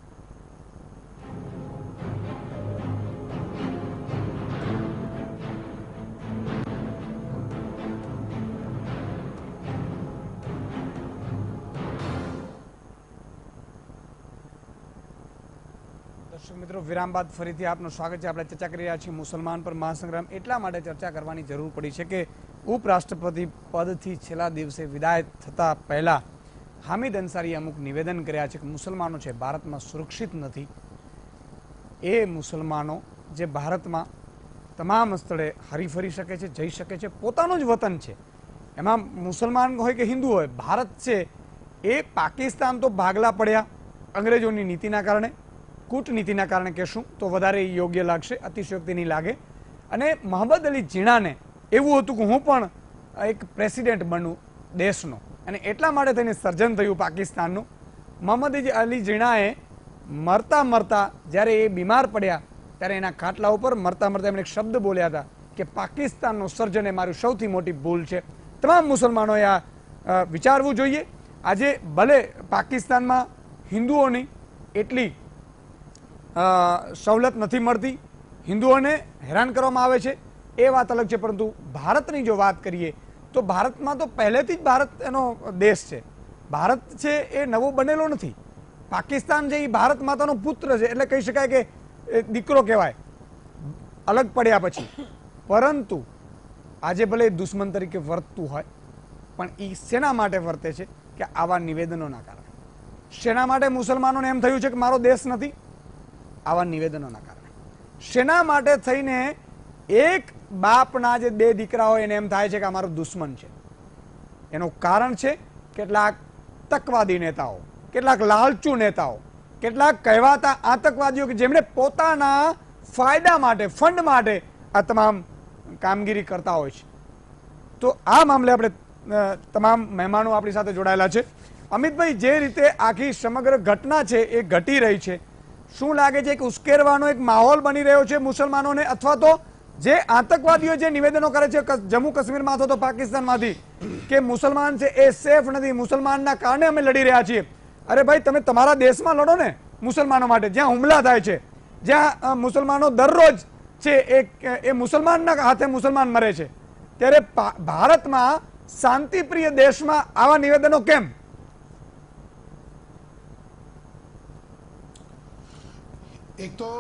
મિત્રો, વિરામ બાદ ફરીથી આપનું સ્વાગત છે. આપણે ચર્ચા કરી રહ્યા છીએ મુસલમાન પર મહાસંગ્રામ. એટલા માટે ચર્ચા કરવાની જરૂર પડી છે કે ઉપરાષ્ટ્રપતિ પદથી છેલ્લા દિવસે વિદાય થતા પહેલા હામિદ અંસારીએ અમુક નિવેદન કર્યા છે કે મુસલમાનો છે ભારતમાં સુરક્ષિત નથી. એ મુસલમાનો જે ભારતમાં તમામ સ્થળે હરીફરી શકે છે, જઈ શકે છે, પોતાનું જ વતન છે. એમાં મુસલમાન હોય કે હિન્દુ હોય, ભારત છે એ પાકિસ્તાન તો ભાગલા પડ્યા અંગ્રેજોની નીતિના કારણે. કૂટનીતિના કારણે કહેશું તો વધારે યોગ્ય લાગશે, અતિશયોક્તિ નહીં લાગે. અને મોહમ્મદ અલી જીણાને એવું હતું કે હું પણ એક પ્રેસિડેન્ટ બનું દેશનો, અને એટલા માટે થઈને સર્જન થયું પાકિસ્તાનનું. મોહમ્મદ અલી જીણાએ મરતા મરતા જ્યારે એ બીમાર પડ્યા ત્યારે એના ખાટલા ઉપર મરતા મરતા એમણે એક શબ્દ બોલ્યા હતા કે પાકિસ્તાનનું સર્જન એ મારી સૌથી મોટી ભૂલ છે. તમામ મુસલમાનોએ આ વિચારવું જોઈએ. આજે ભલે પાકિસ્તાનમાં હિન્દુઓની એટલી સવલત નથી મળતી, હિન્દુઓને હેરાન કરવામાં આવે છે, એ વાત અલગ છે, પરંતુ ભારતની જો વાત કરીએ તો ભારતમાં તો પહેલેથી જ ભારત એનો દેશ છે. ભારત છે એ નવો બનેલો નથી. પાકિસ્તાન જે એ ભારત માતાનો પુત્ર છે, એટલે કહી શકાય કે દીકરો કહેવાય અલગ પડ્યા પછી. પરંતુ આજે ભલે દુશ્મન તરીકે વર્તતું હોય, પણ એ શેના માટે વર્તે છે કે આવા નિવેદનોના કારણે. શેના માટે મુસલમાનોને એમ થયું છે કે મારો દેશ નથી? આવા નિવેદનોના કારણે. શેના માટે થઈને એક બાપના જે બે દીકરા હોય એને એમ થાય છે કે અમારો દુશ્મન છે? એનું કારણ છે કેટલાક તકવાદી નેતાઓ, કેટલાક લાલચુ નેતાઓ, કેટલાક કહેવાતા આતંકવાદીઓ કે જેમણે પોતાના ફાયદા માટે, ફંડ માટે આ તમામ કામગીરી કરતા હોય છે. તો આ મામલે આપણે તમામ મહેમાનો આપણી સાથે જોડાયેલા છે. અમિતભાઈ, જે રીતે આખી સમગ્ર ઘટના છે એ ઘટી રહી છે, શું લાગે છે કે ઉશ્કેરવાનો એક માહોલ બની રહ્યો છે મુસલમાનોને, અથવા તો જે આતંકવાદીઓ જે નિવેદનો કરે છે જમ્મુ કાશ્મીરમાં અથવા તો પાકિસ્તાનમાંથી કે મુસલમાન છે એ સેફ નથી, મુસલમાનના કારણે અમે લડી રહ્યા છીએ? અરે ભાઈ, તમે તમારા દેશમાં લડો ને મુસલમાનો માટે, જ્યાં હુમલા થાય છે, જ્યાં મુસલમાનો દરરોજ છે એ મુસલમાનના હાથે મુસલમાન મરે છે, ત્યારે ભારતમાં શાંતિપ્રિય દેશમાં આવા નિવેદનો કેમ? એક તો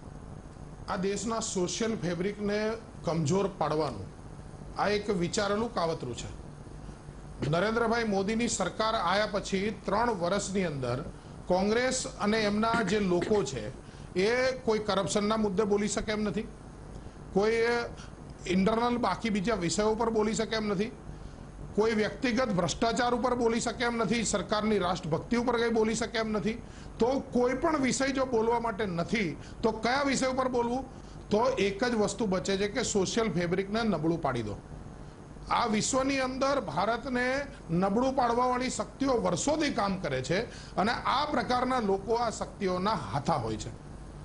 આ દેશના સોશિયલ ફેબ્રિકને કમજોર પાડવાનું આ એક વિચારેલું કાવતરું છે. નરેન્દ્રભાઈ મોદીની સરકાર આવ્યા પછી ત્રણ વર્ષની અંદર કોંગ્રેસ અને એમના જે લોકો છે એ કોઈ કરપ્શનના મુદ્દે બોલી શકે એમ નથી, કોઈ ઇન્ટરનલ બાકી બીજા વિષયો પર બોલી શકે એમ નથી, કોઈ વ્યક્તિગત ભ્રષ્ટાચાર ઉપર બોલી શકે એમ નથી, સરકારની રાષ્ટ્રભક્તિ ઉપર કંઈ બોલી શકે એમ નથી. તો કોઈ પણ વિષય જો બોલવા માટે નથી તો કયા વિષય ઉપર બોલવું? તો એક જ વસ્તુ બચે છે કે સોશિયલ ફેબ્રિકને નબળું પાડી દો. આ વિશ્વની અંદર ભારતને નબળું પાડવાવાળી શક્તિઓ વર્ષોથી કામ કરે છે અને આ પ્રકારના લોકો આ શક્તિઓના હાથા હોય છે.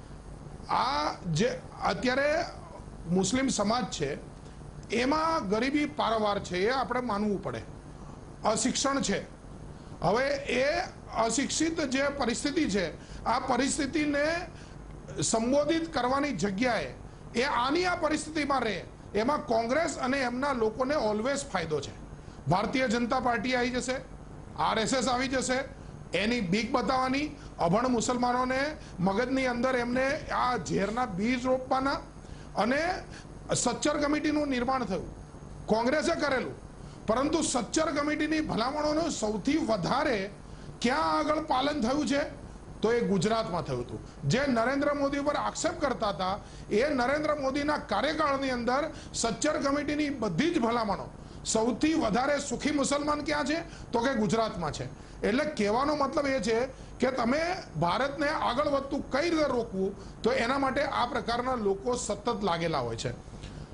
આ જે અત્યારે મુસ્લિમ સમાજ છે એમાં ગરીબી પારવાર છે, એ આપણે માનવું પડે. અશિક્ષણ છે. હવે એ અશિક્ષિત જે પરિસ્થિતિ છે, આ પરિસ્થિતિને સંબોધિત કરવાની જગ્યાએ એ આની આ પરિસ્થિતિમાં રહે, એમાં કોંગ્રેસ અને એમના લોકોને ઓલવેઝ ફાયદો છે. ભારતીય જનતા પાર્ટી આવી જશે, આરએસએસ આવી જશે, એની બીક બતાવવાની, અભણ મુસલમાનોને મગજની અંદર એમને આ ઝેરના બીજ રોપવાના. અને સચ્ચર કમિટીનું નિર્માણ થયું, કોંગ્રેસે કરેલું, પરંતુ સચ્ચર કમિટીની ભલામણોનું સૌથી વધારે ક્યાં આગળ પાલન થયું છે? તો એ ગુજરાતમાં થયું હતું. જે નરેન્દ્ર મોદી ઉપર આક્ષેપ કરતા હતા એ નરેન્દ્ર મોદીના કાર્યકાળની અંદર સચ્ચર કમિટીની બધી જ ભલામણો સૌથી વધારે સુખી મુસલમાન ક્યાં છે? તો કે ગુજરાતમાં છે. એટલે કહેવાનો મતલબ એ છે કે તમે ભારતને આગળ વધતું કઈ રીતે રોકવું, તો એના માટે આ પ્રકારના લોકો સતત લાગેલા હોય છે.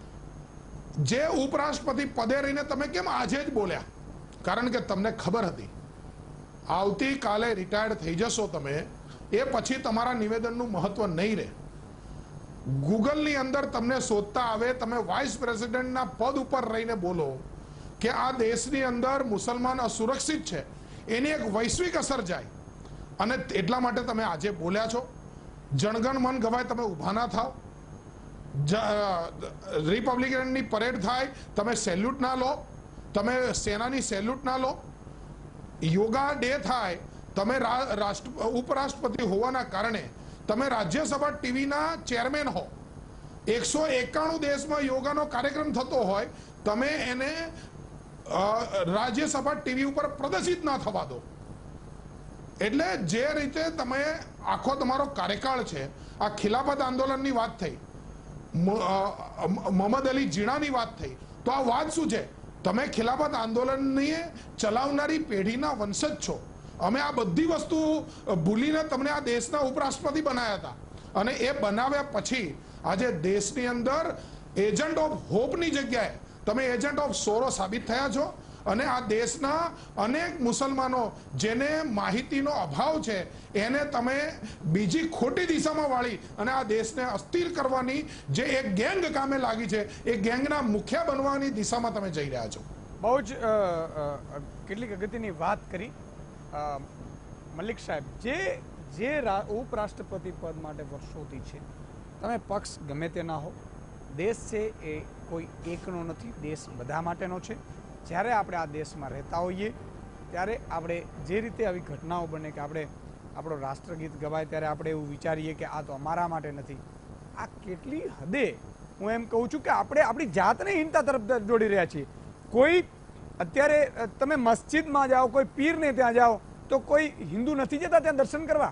જે ઉપરાષ્ટ્રપતિ પદે રહીને તમે કેમ આજે જ બોલ્યા? કારણ કે તમને ખબર હતી આવતીકાલે રિટાયર્ડ થઈ જશો તમે, એ પછી તમારા નિવેદનનું મહત્વ નહીં રહે. ગૂગલની અંદર તમને શોધતા આવે, તમે વાઇસ પ્રેસિડેન્ટના પદ ઉપર રહીને બોલો કે આ દેશની અંદર મુસલમાન અસુરક્ષિત છે, એની એક વૈશ્વિક અસર જાય, અને એટલા માટે તમે આજે બોલ્યા છો. જણગણ મન ગવાય, તમે ઊભા ના થાવ. રિપબ્લિકનની પરેડ થાય, તમે સેલ્યુટ ના લો, તમે સેનાની સેલ્યુટ ના લો. યોગા ડે થાય, તમે રાષ્ટ્ર ઉપરાષ્ટ્રપતિ હોવાના કારણે તમે રાજ્યસભા ટીવીના ચેરમેન હો, એકસો એકાણું દેશમાં યોગાનો કાર્યક્રમ થતો હોય, તમે એને રાજ્યસભા ટીવી ઉપર પ્રદર્શિત ના થવા દો. એટલે જે રીતે તમે આખો તમારો કાર્યકાળ છે, આ ખિલાફત આંદોલનની વાત થઈ, મોહમ્મદ અલી જીણાની વાત થઈ, તો આ વાત શું છે? તમે ખિલાફત આંદોલનની ચલાવનારી પેઢીના વંશજ છો. અમે આ બધી વસ્તુ ભૂલીને તમને આ દેશના ઉપરાષ્ટ્રપતિ બનાવ્યા હતા અને એ બનાવ્યા પછી આજે દેશની અંદર એજન્ટ ઓફ હોપની જગ્યાએ તમે એજન્ટ ઓફ સોરો સાબિત થયા છો અને આ દેશના અનેક મુસલમાનો જેને માહિતીનો અભાવ છે એને તમે બીજી ખોટી દિશામાં વાળી અને આ દેશને અસ્થિર કરવાની જે એક ગેંગ કામે લાગી છે એ ગેંગના મુખ્ય બનવાની દિશામાં તમે જઈ રહ્યા છો. બહુ જ કેટલીક અગત્યની વાત કરી મલિક સાહેબ. જે જે ઉપરાષ્ટ્રપતિ પદ માટે વર્ષોથી છે, તમે પક્ષ ગમે તે ના હો, દેશ છે એ કોઈ એકનો નથી, દેશ બધા માટેનો છે. જ્યારે આપણે આ દેશમાં રહેતા હોઈએ ત્યારે આપણે જે રીતે આવી ઘટનાઓ બને કે આપણે આપણો રાષ્ટ્રગીત ગવાય ત્યારે આપણે એવું વિચારીએ કે આ તો અમારા માટે નથી. આ કેટલી હદે હું એમ કહું છું કે આપણે આપણી જાતને હીનતા તરફ દોડી રહ્યા છીએ. કોઈ અત્યારે તમે મસ્જિદમાં જાઓ, કોઈ પીરને ત્યાં જાઓ તો કોઈ હિન્દુ નથી જતા ત્યાં દર્શન કરવા.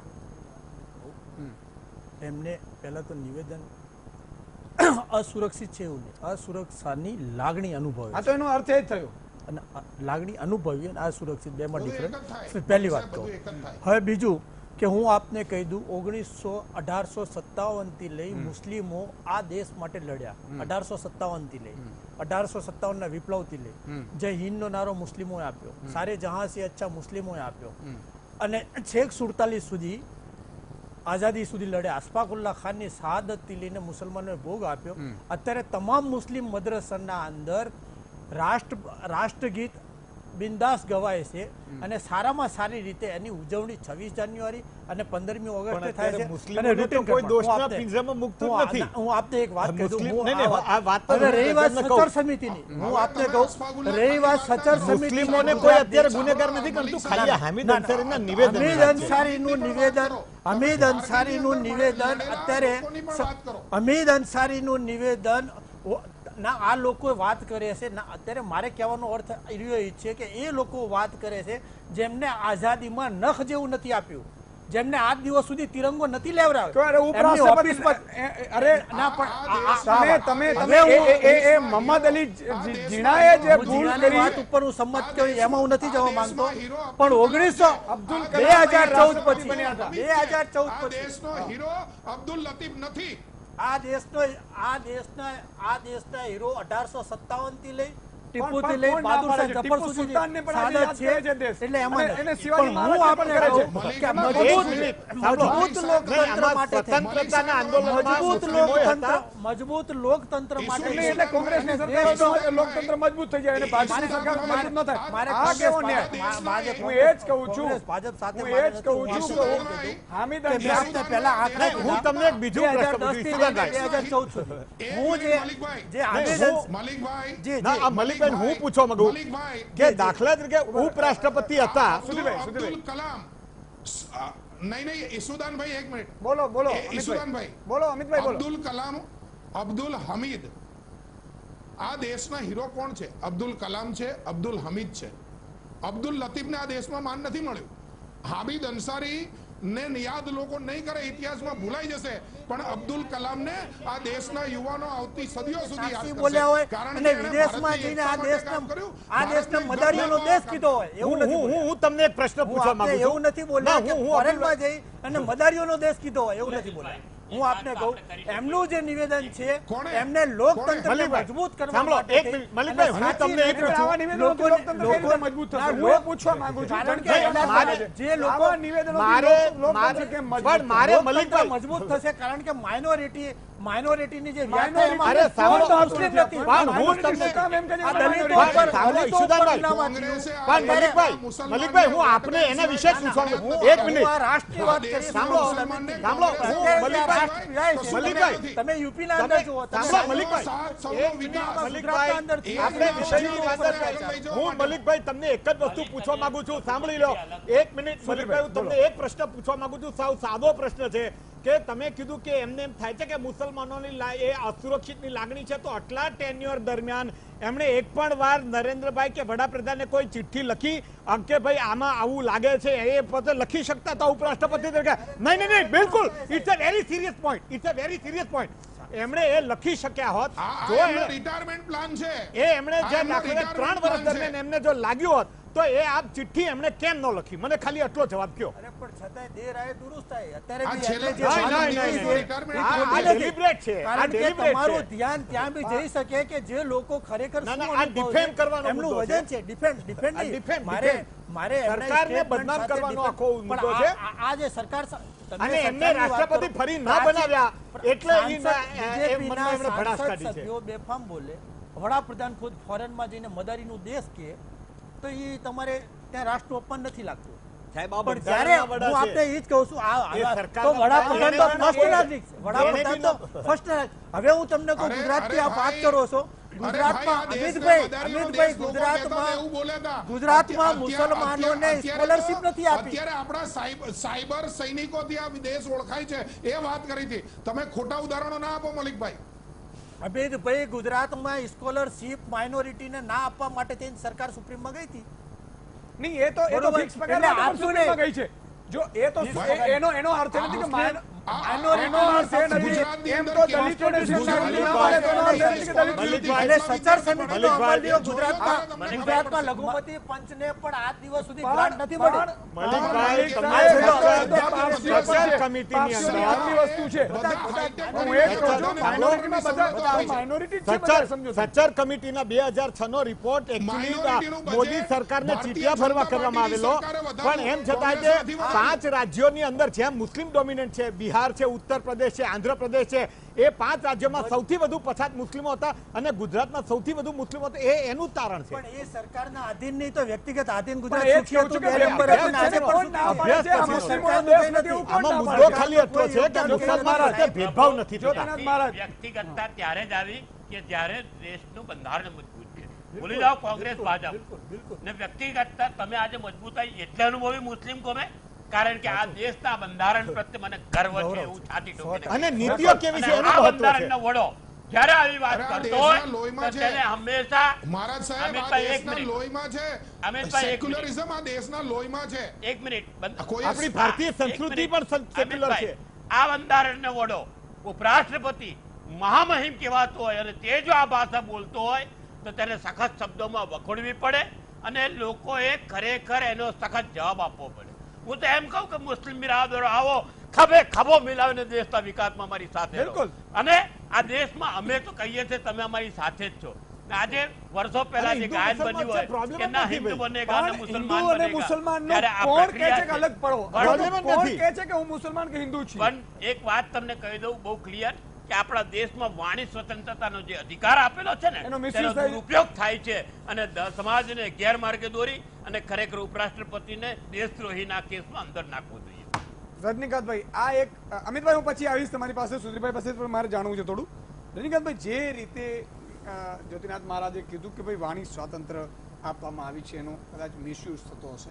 એમને પહેલાં તો નિવેદન અસુરક્ષિત છે એવું નહીં, અસુરક્ષાની લાગણી અનુભવે. આ તો એનો અર્થ એ જ થયો. અને લાગણી અનુભવી અને અસુરક્ષિત બેમાં ડિફરન્સ. પહેલી વાત કહું. હવે બીજું કે હું આપને કહી દઉં, ઓગણીસો અઢારસો સત્તાવન થી લઈ મુસ્લિમો આ દેશ માટે લડ્યા. અઢારસો સત્તાવન થી લઈ અઢારસો સત્તાવન ના વિપ્લવ થી લઈ જય હિન્દનો નારો મુસ્લિમોએ આપ્યો, સારે જહાં સે અચ્છા મુસ્લિમોએ આપ્યો અને છેક સુડતાલીસ સુધી આઝાદી સુધી લડ્યા. અશફાકુલ્લા ખાનની શહાદતથી લઈને મુસલમાનોએ ભોગ આપ્યો. અત્યારે તમામ મુસ્લિમ મદ્રસાના અંદર રાષ્ટ્ર રાષ્ટ્રગીત બિંદાસ ગવાય છે અને સારામાં સારી રીતે એની ઉજવણી છવ્વીસ જાન્યુઆરી અને પંદરમી ઓગસ્ટે થાય છે. અને રૂટીન કોઈ દોષના પિંજરામાં મુક્ત નથી. હું આપને એક વાત કહી દઉં. આ વાત રહી વાત સચર સમિતિની, હું આપને કહું રહી વાત સચર સમિતિને કોઈ અત્યારે ગુનેગાર નથી કરતું. ખાલી હામિદ અંસારીના નિવેદન હામિદ અંસારીનું નિવેદન હમીદ અંસારીનું નિવેદન અત્યારે હમીદ અંસારીનું નિવેદન ના આ લોકો વાત કરે છે ના. અત્યારે મારે કહેવાનો અર્થ એ છે કે એ લોકો વાત કરે છે જેમને આઝાદીમાં નખ જેવું નથી આપ્યું, જેમને આજ દિવસ સુધી તિરંગો નથી લેવડાવ્યો. મોહમ્મદ અલી જીણાએ જે ભૂલ કરી વાત ઉપર હું સંમત કર્યું, એમાં હું નથી જવા માંગતો. પણ ઓગણીસો અબ્દુલ બે હજાર ચૌદ પછી બન્યા હતા. બે હજાર ચૌદ દેશનો હીરો અબ્દુલ લતીફ નથી. આ દેશનો આ દેશના આ દેશના હીરો અઢારસો સત્તાવન થી લઈ ટીપુ થી લઈ બહાદુર શાહ જફર સુધી સાદત છે. એટલે એમાં પણ હું આપણે મજબૂત લોકતંત્ર માટે સ્વતંત્રતાના આંદોલનમાં મજબૂત લોકતંત્ર મજબૂત લોકતંત્ર માટે એટલે કોંગ્રેસની સરકાર લોકતંત્ર મજબૂત થઈ જાય અને ભાજપની સરકાર મજબૂત ન થાય. મારે આ કેવો ન્યાય? હું એ જ કહું છું, ભાજપ સાથે હું એ જ કહું છું કે હામિદ અંસારી પહેલા આખરે હું તમને એક બીજું પ્રશ્ન બે હજાર ચૌદ સુધી હું જે જે મલિકભાઈ જે મલિકભાઈ હું પૂછવા માંગુ કે દાખલા તરીકે ઉપરાષ્ટ્રપતિ હતા અબ્દુલ કલામ. નહીં નહીં ઈસુદાનભાઈ એક મિનિટ બોલો બોલો ઈસુદાનભાઈ બોલો અમિતભાઈ બોલો. અબ્દુલ કલામ અબ્દુલ હમીદ આ દેશના હીરો કોણ છે? અબ્દુલ કલામ છે, અબ્દુલ હમીદ છે. અબ્દુલ લતીફને આ દેશમાં માન નથી મળ્યું. હામિદ અંસારી ને યાદ લોકો નહીં કરે, ઇતિહાસમાં ભૂલાઈ જશે, પણ અબ્દુલ કલામને આ દેશના યુવાનો આવતી સદીઓ સુધી યાદ કરશે. બોલ્યા હોય અને વિદેશમાં જઈને આ દેશને આ દેશને મદારીઓનો દેશ કીધો હોય એવું નથી. હું હું તમને એક પ્રશ્ન પૂછવા માંગુ છું. એવું નથી બોલ્યા કે ફોરેનમાં જઈ અને મદારીઓનો દેશ કીધો હોય એવું નથી બોલ્યા. હું આપને કહું એમનું જે નિવેદન છે એમને લોકતંત્રને મજબૂત કરવા માટે એક મિનિટ મલિકભાઈ હું તમને એ પૂછું નિવેદન લોકતંત્ર મજબૂત થશે. હું પૂછવા માંગુ છું કારણ કે જે લોકો નિવેદનો મારે મારે મલિકભાઈ મજબૂત થશે કારણ કે માઇનોરિટી માઇનોરિટીની જે અરે સાંભળો મુસ્લિમ નથી પણ હું તમને આ દલિતો પર સાંભળો ઈશુદાનભાઈ પણ મલિકભાઈ મલિકભાઈ હું આપને એના વિશે પૂછવા માંગુ એક મિનિટ રાષ્ટ્રીયવાદ કરી સાંભળો સાંભળો હું મલિકભાઈ મલિકભાઈ તમે યુપી ના અંદર જુઓ સાંભળો મલિકભાઈ મલિકભાઈ આપણે વિષયની વાત કરી. હું મલિકભાઈ તમને એક જ વસ્તુ પૂછવા માંગુ છું, સાંભળી લો એક મિનિટ મલિકભાઈ. હું તમને એક પ્રશ્ન પૂછવા માંગુ છું, સાવ સાદો પ્રશ્ન છે કે તમે કીધું કે એમને એમ થાય છે કે મુસલમાનોની એ અસુરક્ષિતની લાગણી છે, તો આટલા ટેન્યુઅર દરમિયાન એમણે એક પણ વાર નરેન્દ્રભાઈ કે વડાપ્રધાને કોઈ ચિઠ્ઠી લખી કે ભાઈ આમાં આવું લાગે છે એ પોતે લખી શકતા હતા ઉપરાષ્ટ્રપતિ તરીકે? નહીં નહીં નહીં બિલકુલ. It's a very serious point, it's a very serious point. એમણે એ લખી શક્યા હોત જો રિટાયરમેન્ટ પ્લાન છે એ એમણે જે ત્રણ વર્ષ દરમિયાન એમને જો લાગ્યું હોત તો એ આપ ચિઠ્ઠી એમણે કેમ ન લખી? મને ખાલી આટલો જવાબ કયો. અરે પણ છતાંય દેર આયે દુરુસ્ત થાય. અત્યારે આ બી છેલ્લે એમને જે નહીં, વાત નહીં, કરી નહીં, છે, નહીં, એ આ ખોટી નથી. deliberate છે, આ કારણ કે deliberate તમારું છે. ધ્યાન ત્યાં બી જઈ શકે કે જે લોકો ખરેખર ના, ના, શું આ અનુભવે defame છે, કરવાનો એમનું મુદ્દો વજન છે. છે. defame, defame આ નહીં. defame, મારે defame. મારે એમના સરકારને statement બદનામ સાથે કરવાનો defame- આખો પણ મુદ્દો આ- છે. આ- આ જે સરકાર સ- તમે અને એમને સરકારની વાત રાષ્ટ્રપતિ કરો. ફરી ન આજે બનાવ્યા એટલે ઈ ના- સાંસદ એ બીજેપીના મનમાં એમણે ભડાસ સાંસદ કાઢી છે. સભ્યો બેફામ બોલે, વડાપ્રધાન ખુદ ફોરેનમાં જઈને મદારીનું દેશ કહે, તો એ તમારે ત્યાં રાષ્ટ્રનું અપમાન નથી લાગતું. સાહેબ, આ પણ બંધારણના જ્યારે વડા હું છે. આપને એ જ કહું છું, આ- એ આ- સરકારના તો વડાપ્રધાન તો વડા ફર્સ્ટ એને નાગરિક છે. વડાપ્રધાન તો ફર્સ્ટ નાગરિક. હવે હું તમને કહું, અરે, ગુજરાતથી અરે આપ વાત ભાઈ, કરો છો. અરે ગુજરાતમાં ભાઈ, આ દેશને અમિતભાઈ મદારીનો અમિતભાઈ દેશ લોકો કહેતા હતા, ગુજરાતમાં એવું બોલ્યા હતા. ગુજરાતમાં અત્યારે- મુસલમાનોને અત્યારે- સ્કોલરશીપ નથી આપી. અત્યારે આપણા સાયબ- સાયબર સૈનિકોથી આ દેશ ઓળખાય છે એ વાત કરી હતી. તમે ખોટા ઉદાહરણો ના આપો મલિકભાઈ. અમિતભાઈ, ગુજરાતમાં સ્કોલરશીપ માઇનોરિટીને ના આપવા માટે તેની સરકાર સુપ્રીમમાં ગઈ હતી. નહીં, એ તો એ તો બરોબર. ફિક્સ પગાર એટલે માટે પણ આપશું ને. સુપ્રીમમાં ગઈ છે. જો એ તો એ- એનો એનો અર્થ એ નથી કે માઇન- આ- એનો અર્થ એ નથી. ગુજરાતની એમ અંદર તો કેવા દલિતોને સ્ટેટસ શિક્ષણ ગુજરાતની ના મળે તો એનો અર્થ એ નથી કે દલિત મલિકભાઈ, એટલે સચાર સમિતિનો મલિકભાઈ, અમલ લ્યો. ગુજરાતમાં મલિકભાઈ, ગુજરાતમાં મલિકભાઈ, લઘુમતી પંચને પણ આજ દિવસ સુધી પણ- ગ્રાન્ટ નથી મળી. પણ- મલિકભાઈ, પણ તમારે સાહેબ, સચોટ- સચોટ કમિટીની પાકિસ્તાનની અંદર આગલી વસ્તુ છે. બધા high-tech હું એ જ કહું છું, બધા માઇનોરિટીમાં બધા બધા માઇનોરિટી છે, બધા સચ્ચર સમજો તમે. સચ્ચર કમિટીના બે હજાર છ નો રિપોર્ટ માઇનોરિટીનું બજેટ મોદી સરકારને ભારતીય ચીટિયા ભરવા જનતા કરવામાં આવેલો, પાર્ટીની સરકારે પણ એમ વધાર્યું. છતાં જે કોંગ્રેસમાંથી વધાર્યું. પાંચ રાજ્યોની અંદર જેમ મુસ્લિમ ડોમિનન્ટ છે, બિહાર છે, ઉત્તર પ્રદેશ છે, આંધ્રપ્રદેશ છે, એ પાંચ રાજ્યોમાં સૌથી વધુ પછાત મુસ્લિમો હતા અને ગુજરાતમાં સૌથી વધુ મુસ્લિમો હતા. એ એનું તારણ છે. પણ એ સરકારના આધીન નહીં તો વ્યક્તિગત આધીન ગુજરાત પણ એ જ સુખી કહું છું હતું, કે બે નંબર અભ્યાસ હતું, આજે છે ને, પણ કોણ ના પાડે છે? આ અભ્યાસ મુસ્લિમોનો નથી. દેશ નથી, એવું કોણ આમાં ના મુદ્દો પાડે છે? ખાલી એટલો છે કે કોઈ મુસલમાનો યોગદાન સાથે ભેદભાવ નથી થતા. જ્યોતિનાથ મહારાજ વ્યક્તિગતતા ત્યારે જ આવી કે જ્યારે દેશનું બંધારણ મજબૂત છે. ભૂલી જાઓ કોંગ્રેસ ભાજપ ને વ્યક્તિગતતા તમે આજે મજબૂતાઈ એટલે અનુભવી મુસ્લિમ કોમે, કારણ કે આ દેશના બંધારણ પ્રત્યે મને ગર્વ છે એવું છાતી ઠોકીને અને નીતિઓ કેવી છે અને એનું આ મહત્વ છે. બંધારણનો વડો જ્યારે આવી વાત અરે આ કરતો દેશના હોય લોહીમાં તો છે. તેને હંમેશા મહારાજ સાહેબ, આ અમિતભાઈ, એક દેશના મિનિટ. લોહીમાં છે. અમિતભાઈ, એક મિનિટ. સેક્યુલરિઝમ આ દેશના લોહીમાં છે. એક મિનિટ બંધ- કોઈ આપણી ભારતીય એક સંસ્કૃતિ મિનિટ. પણ સેક્યુલર છે. અમિતભાઈ, આ બંધારણનો વડો ઉપરાષ્ટ્રપતિ મહામહિમ કહેવાતો હોય અને તે જો આ ભાષા બોલતો હોય તો તેને સખત શબ્દોમાં વખોડવી પડે અને લોકોએ ખરેખર એનો સખત જવાબ આપવો પડે. હું તો એમ કહું કે મુસ્લિમ બિરાદરો આવો, ખભે ખભો મિલાવીને દેશના વિકાસમાં અમારી સાથે રહો. બિલકુલ. અને આ દેશમાં અમે તો કહીએ છીએ તમે અમારી સાથે જ છો. ને આજે વર્ષો પહેલા અને જે હિન્દુ ગાયન મુસલમાન બન્યું છે, problem હોય કે જ ના નથી હિન્દુ ભાઈ. બનેગા ને પણ મુસલમાન હિન્દુ અને બનેગા. મુસલમાનનો ત્યારે આ કોણ કહે પ્રક્રિયા છે કે અલગ પડો? problem જ કોણ નથી. કહે છે કે હું મુસલમાન કે હિન્દુ છું? પણ એક વાત તમને કહી દઉં બહુ ક્લિયર કે આપણા દેશમાં વાણી સ્વતંત્રતાનો જે અધિકાર આપેલો છે ને એનો misuse તેનો થાય છે. દુરુપયોગ થાય છે અને દ- સમાજને ગેરમાર્ગે દોરી અને ખરેખર ઉપરાષ્ટ્રપતિને દેશદ્રોહીના કેસમાં અંદર નાખવો જોઈએ. રજનીકાંતભાઈ, આ એક અમિતભાઈ, હું પછી આવીશ તમારી પાસે, સુધીરભાઈ પાસે પણ મારે જાણવું છે થોડું. રજનીકાંતભાઈ, જે રીતે અ, જ્યોતિનાથ મહારાજે કીધું કે ભાઈ વાણી સ્વાતંત્ર્ય આપવામાં આવી છે, એનો કદાચ મિસયુઝ થતો હશે,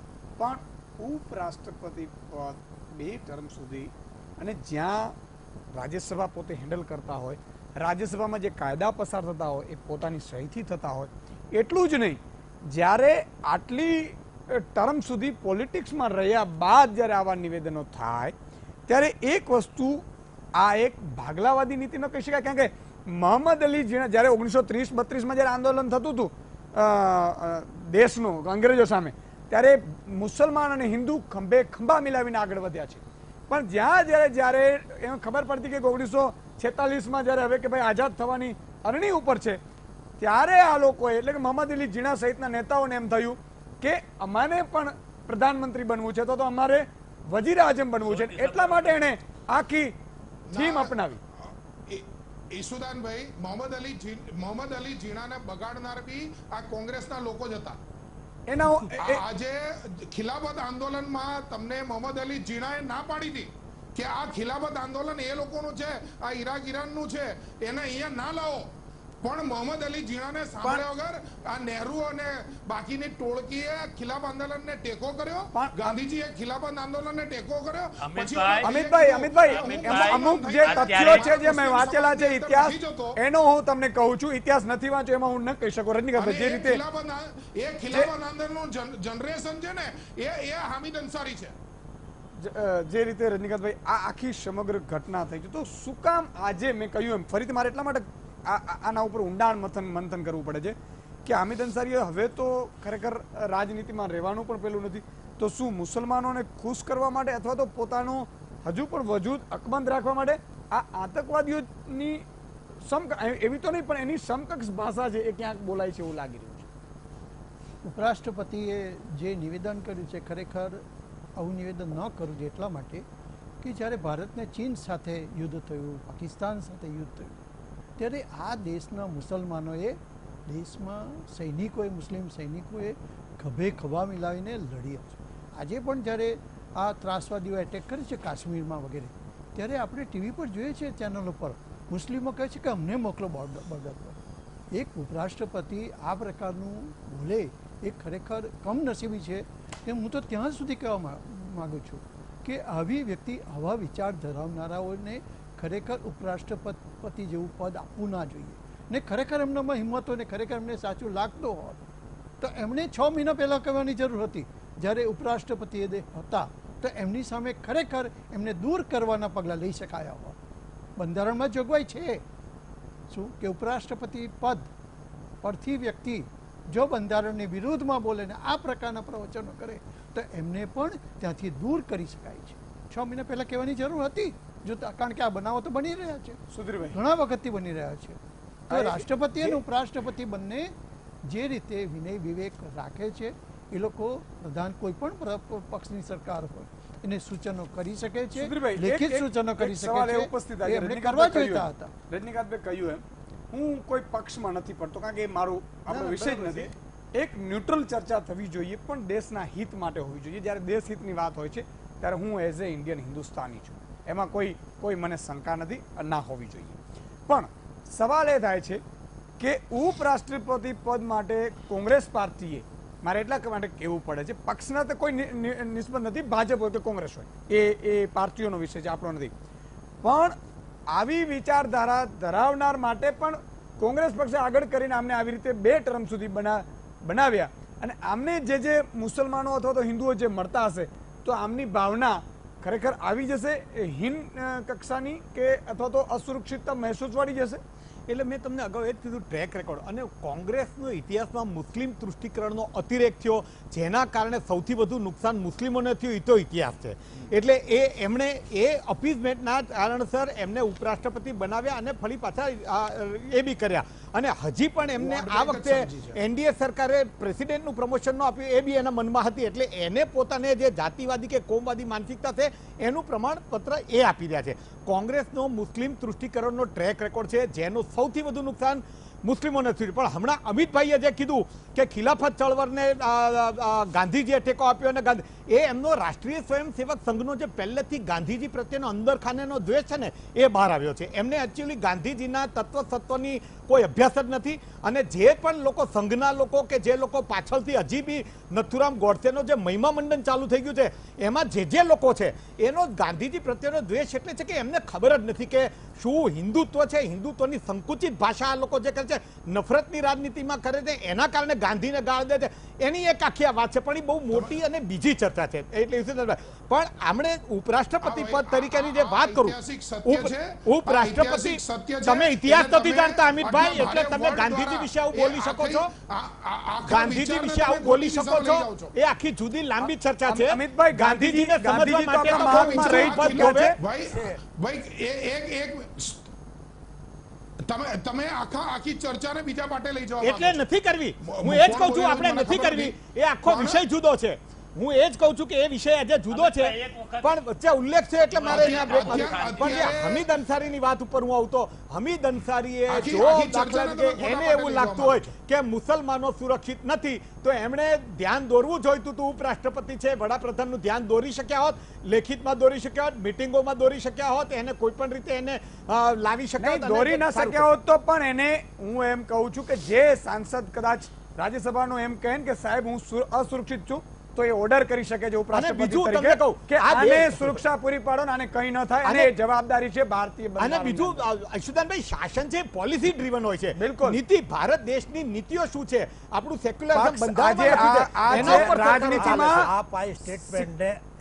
પણ ઉપરાષ્ટ્રપતિ પદ બે ટર્મ સુધી અને જ્યાં રાજ્યસભા પોતે હેન્ડલ કરતા હોય, રાજ્યસભામાં જે કાયદા પસાર થતા હોય એ પોતાની સહીથી થતા હોય, એટલું જ નહીં, જ્યારે આટલી ટર્મ સુધી પોલિટિક્સમાં રહ્યા બાદ જ્યારે આવા નિવેદનો થાય ત્યારે એક વસ્તુ આ એક ભાગલાવાદી નીતિ ન કહી શકાય, કારણ કે મોહમ્મદ અલી જીણા જ્યારે ઓગણીસો ત્રીસ બત્રીસમાં જ્યારે આંદોલન થતું હતું અ, અ, દેશનું અંગ્રેજો સામે, ત્યારે મુસલમાન અને હિન્દુ ખંભે ખંભા મિલાવીને આગળ વધ્યા છે. પણ જ્યાં જ્યારે જ્યારે એમ ખબર પડતી કે ઓગણીસો છેતાલીસમાં જ્યારે હવે કે ભાઈ આઝાદ થવાની અરણી ઉપર છે, ત્યારે આ લોકોએ એટલે કે મોહમ્મદ અલી જીણા સહિતના નેતાઓને એમ થયું કે અમારે પણ પ્રધાનમંત્રી બનવું છે તો તો અમારે વજીર આઝમ બનવું છે. એટલા માટે એણે આખી થીમ અપનાવી. ઈ- ઈસુદાનભાઈ, મોહમ્મદ અલી જી- મોહમ્મદ અલી જીણાને બગાડનાર બી આ કોંગ્રેસના લોકો જ હતા. એના આ- આજે ખિલાફત આંદોલનમાં તમને મોહમ્મદ અલી જીણાએ ના પાડી હતી કે આ ખિલાફત આંદોલન એ લોકોનું છે, આ ઈરાક ઈરાનનું છે, એને અહીંયા ના લાવો. પણ મોહમ્મદ અલી જીણાને સાંભળ્યા વગર આ નહેરુ અને બાકીની ટોળકીએ ખિલાફ આંદોલનને ટેકો કર્યો, પણ- ગાંધીજીએ ખિલાફત આંદોલનને ટેકો કર્યો. અમિતભાઈ, અમિતભાઈ અમિતભાઈ અમિતભાઈ, એમાં અમુક જે તથ્યો છે જે મેં વાંચેલા છે ઇતિહાસ, એનો હું તમને કહું છું. ઇતિહાસ નથી વાંચ્યો એમાં હું ન કહી શકું. રજનીકાંત, જે રીતે ખિલાફત આ- એ ખિલાફત આંદોલનનું જન- જનરેશન છે ને એ એ હામિદ અંસારી છે. જ- અ, જે રીતે રજનીકાંતભાઈ આ આખી સમગ્ર ઘટના થઈ છે, તો શું કામ આજે મેં કહ્યું એમ ફરીથી મારે એટલા માટે આ- આ- આના ઉપર ઊંડાણ મંથન મંથન કરવું પડે છે કે હામિદ અંસારીએ હવે તો ખરેખર રાજનીતિમાં રહેવાનું પણ પેલું નથી, તો શું મુસલમાનોને ખુશ કરવા માટે અથવા તો પોતાનો હજુ પણ વજૂદ અકબંધ રાખવા માટે આ આતંકવાદીઓની સમ એવી તો નહીં પણ એની સમકક્ષ ભાષા છે એ ક્યાંક બોલાય છે એવું લાગી રહ્યું છે? ઉપરાષ્ટ્રપતિએ જે નિવેદન કર્યું છે ખરેખર આવું નિવેદન ન કરવું જોઈએ એટલા માટે કે જ્યારે ભારતને ચીન સાથે યુદ્ધ થયું, પાકિસ્તાન સાથે યુદ્ધ થયું, ત્યારે આ દેશના મુસલમાનોએ દેશમાં સૈનિકોએ મુસ્લિમ સૈનિકોએ ખભે ખભા મિલાવીને લડ્યા છે. આજે પણ જ્યારે આ ત્રાસવાદીઓ એટેક કરે છે કાશ્મીરમાં વગેરે, ત્યારે આપણે ટીવી પર જોઈએ છીએ ચેનલો પર મુસ્લિમો કહે છે કે અમને મોકલો બોર્ડર પર. એક ઉપરાષ્ટ્રપતિ આ પ્રકારનું બોલે એ ખરેખર કમનસીબી છે. કે હું તો ત્યાં સુધી કહેવા માગું છું કે આવી વ્યક્તિ આવા વિચાર ધરાવનારાઓને ખરેખર ઉપરાષ્ટ્રપતિ જેવું પદ આપવું ના જોઈએ. ને ખરેખર એમનામાં હિંમત હોય ને ખરેખર એમને સાચું લાગતું હોત તો એમણે છ મહિના પહેલાં કહેવાની જરૂર હતી. જ્યારે ઉપરાષ્ટ્રપતિ હતા તો એમની સામે ખરેખર એમને દૂર કરવાના પગલાં લઈ શકાયા હોત. બંધારણમાં જોગવાઈ છે શું કે ઉપરાષ્ટ્રપતિ પદ પરથી વ્યક્તિ જો બંધારણની વિરુદ્ધમાં બોલે ને આ પ્રકારના પ્રવચનો કરે તો એમને પણ ત્યાંથી દૂર કરી શકાય છે. છ મહિના પહેલાં કહેવાની જરૂર હતી, જો કારણ કે આ બનાવો તો બની રહ્યા છે, સુધીરભાઈ ઘણા વખતથી બની રહ્યા છે. તો રાષ્ટ્રપતિ અને ઉપરાષ્ટ્રપતિ બંને જે રીતે વિનય વિવેક રાખે છે એ લોકો પ્રધાન કોઈ પણ પક્ષની સરકાર હોય એને સૂચનો કરી શકે છે, લેખિત સૂચનો કરી શકે છે. એમણે કરવા જોઈતા હતા. રજનીકાંતભાઈ કહ્યું એમ હું કોઈ પક્ષમાં નથી પડતો કારણ કે એ મારું આપણો વિષય જ નથી. એક ન્યુટ્રલ ચર્ચા થવી જોઈએ પણ દેશના હિત માટે હોવી જોઈએ. જ્યારે દેશ હિતની વાત હોય છે ત્યારે હું એઝ એ ઇન્ડિયન હિન્દુસ્તાની છું, એમાં કોઈ કોઈ મને શંકા નથી, ના હોવી જોઈએ. પણ સવાલ એ થાય છે કે ઉપરાષ્ટ્રપતિ પદ માટે કોંગ્રેસ પાર્ટીએ, મારે એટલા માટે કહેવું પડે છે, પક્ષના તો કોઈ નિસ્બત નથી, ભાજપ હોય કે કોંગ્રેસ હોય એ એ પાર્ટીઓનો વિષય છે, આપણો નથી. પણ આવી વિચારધારા ધરાવનાર માટે પણ કોંગ્રેસ પક્ષે આગળ કરીને આમને આવી રીતે બે ટર્મ સુધી બના બનાવ્યા અને આમને જે જે મુસલમાનો અથવા તો હિન્દુઓ જે મળતા હશે તો આમની ભાવના ખરેખર આવી જશે હીન કક્ષાની કે અથવા તો અસુરક્ષિતતા મહેસૂસવાળી જશે. એટલે મેં તમને અગાઉ એ જ કીધું ટ્રેક રેકોર્ડ અને કોંગ્રેસનો ઇતિહાસમાં મુસ્લિમ તૃષ્ટિકરણનો અતિરેક થયો જેના કારણે સૌથી વધુ નુકસાન મુસ્લિમોને થયું એ તો ઇતિહાસ છે. એટલે એ એમણે એ અપીઝમેન્ટના કારણસર એમને ઉપરાષ્ટ્રપતિ બનાવ્યા અને ફરી પાછા એ બી કર્યા અને હજી પણ એમને આ વખતે એનડીએ સરકારે પ્રેસિડેન્ટનું પ્રમોશન ન આપ્યું એ બી એના મનમાં હતી. એટલે એને પોતાને જે જાતિવાદી કે કોમવાદી માનસિકતા છે એનું પ્રમાણપત્ર એ આપી રહ્યા છે. કોંગ્રેસનો મુસ્લિમ તૃષ્ટિકરણનો ટ્રેક રેકોર્ડ છે જેનું સૌથી વધુ નુકસાન મુસ્લિમોને થયું. પણ હમણાં અમિતભાઈએ જે કીધું કે ખિલાફત ચળવળને ગાંધીજીએ ટેકો આપ્યો અને ગાંધી એ એમનો રાષ્ટ્રીય સ્વયંસેવક સંઘનો જે પહેલેથી ગાંધીજી પ્રત્યેનો અંદરખાનેનો દ્વેષ છે ને એ બહાર આવ્યો છે. એમને એકચ્યુઅલી ગાંધીજીના તત્વ સત્વની કોઈ અભ્યાસ જ નથી અને જે પણ લોકો સંઘના લોકો કે જે લોકો પાછળથી હજી બી નથુરામ ગોડસેનો જે મહિમા મંડન ચાલુ થઈ ગયું છે એમાં જે જે લોકો છે એનો ગાંધીજી પ્રત્યેનો દ્વેષ એટલે છે કે એમને ખબર જ નથી કે શું હિન્દુત્વ છે. હિન્દુત્વની સંકુચિત ભાષા આ લોકો જે કરે છે, નફરતની રાજનીતિમાં કરે છે, એના કારણે ગાંધીને ગાળ દે છે. એની એક આખી આ વાત છે પણ એ બહુ મોટી અને બીજી ચર્ચા છે. એટલે પણ આમણે ઉપરાષ્ટ્રપતિ પદ તરીકેની જે વાત કરું, ઉપરાષ્ટ્રપતિ તમે ઇતિહાસ નથી જાણતા અમિતભાઈ, એટલે તમે ગાંધીજી વિશે આવું બોલી શકો છો, ગાંધીજી વિશે આવું બોલી શકો છો, એ આખી જુદી લાંબી ચર્ચા છે. અમિતભાઈ ગાંધીજીને સમજવા માટે ભાઈ એક એક તમે તમે આખા આખી ચર્ચાને બીજા માટે લઈ જવા એટલે નથી કરવી. હું એ જ કહું છું આપણે નથી કરવી, એ આખો વિષય જુદો છે. હું એ જ કહું છું કે એ વિષય આજે જુદો છે પણ વચ્ચે ઉલ્લેખ છે એટલે મારે પણ જે હમીદ અંસારીની વાત ઉપર હું આવતો, હમીદ અંસારીએ જો દાખલા તરીકે એને એવું લાગતું હોય કે મુસલમાનો સુરક્ષિત નથી તો એમણે ધ્યાન દોરવું જોઈતું હતું. ઉપરાષ્ટ્રપતિ છે, વડાપ્રધાનનું ધ્યાન દોરી શક્યા હોત, લેખિતમાં દોરી શક્યા હોત, મિટિંગોમાં દોરી શક્યા હોત, એને કોઈ પણ રીતે એને લાવી શક્યા હોત, દોરી ન શક્યા હોત તો પણ એને હું એમ કહું છું કે જે સાંસદ કદાચ રાજ્યસભાનો એમ કહે કે સાહેબ હું અસુરક્ષિત છું તો એ ઓર્ડર કરી શકે છે ઉપરાષ્ટ્રપતિ તરીકે કે આને સુરક્ષા પૂરી પાડો આને કંઈ ન થાય અને જવાબદારી છે ભારતીય. અને બીજું ઈશુદાનભાઈ, શાસન છે પોલિસી ડ્રીવન હોય છે. બિલકુલ નીતિ, ભારત દેશની નીતિઓ શું છે, આપણું સેક્યુલરિઝમ બંધારણ આ પાય સ્ટેટમેન્ટને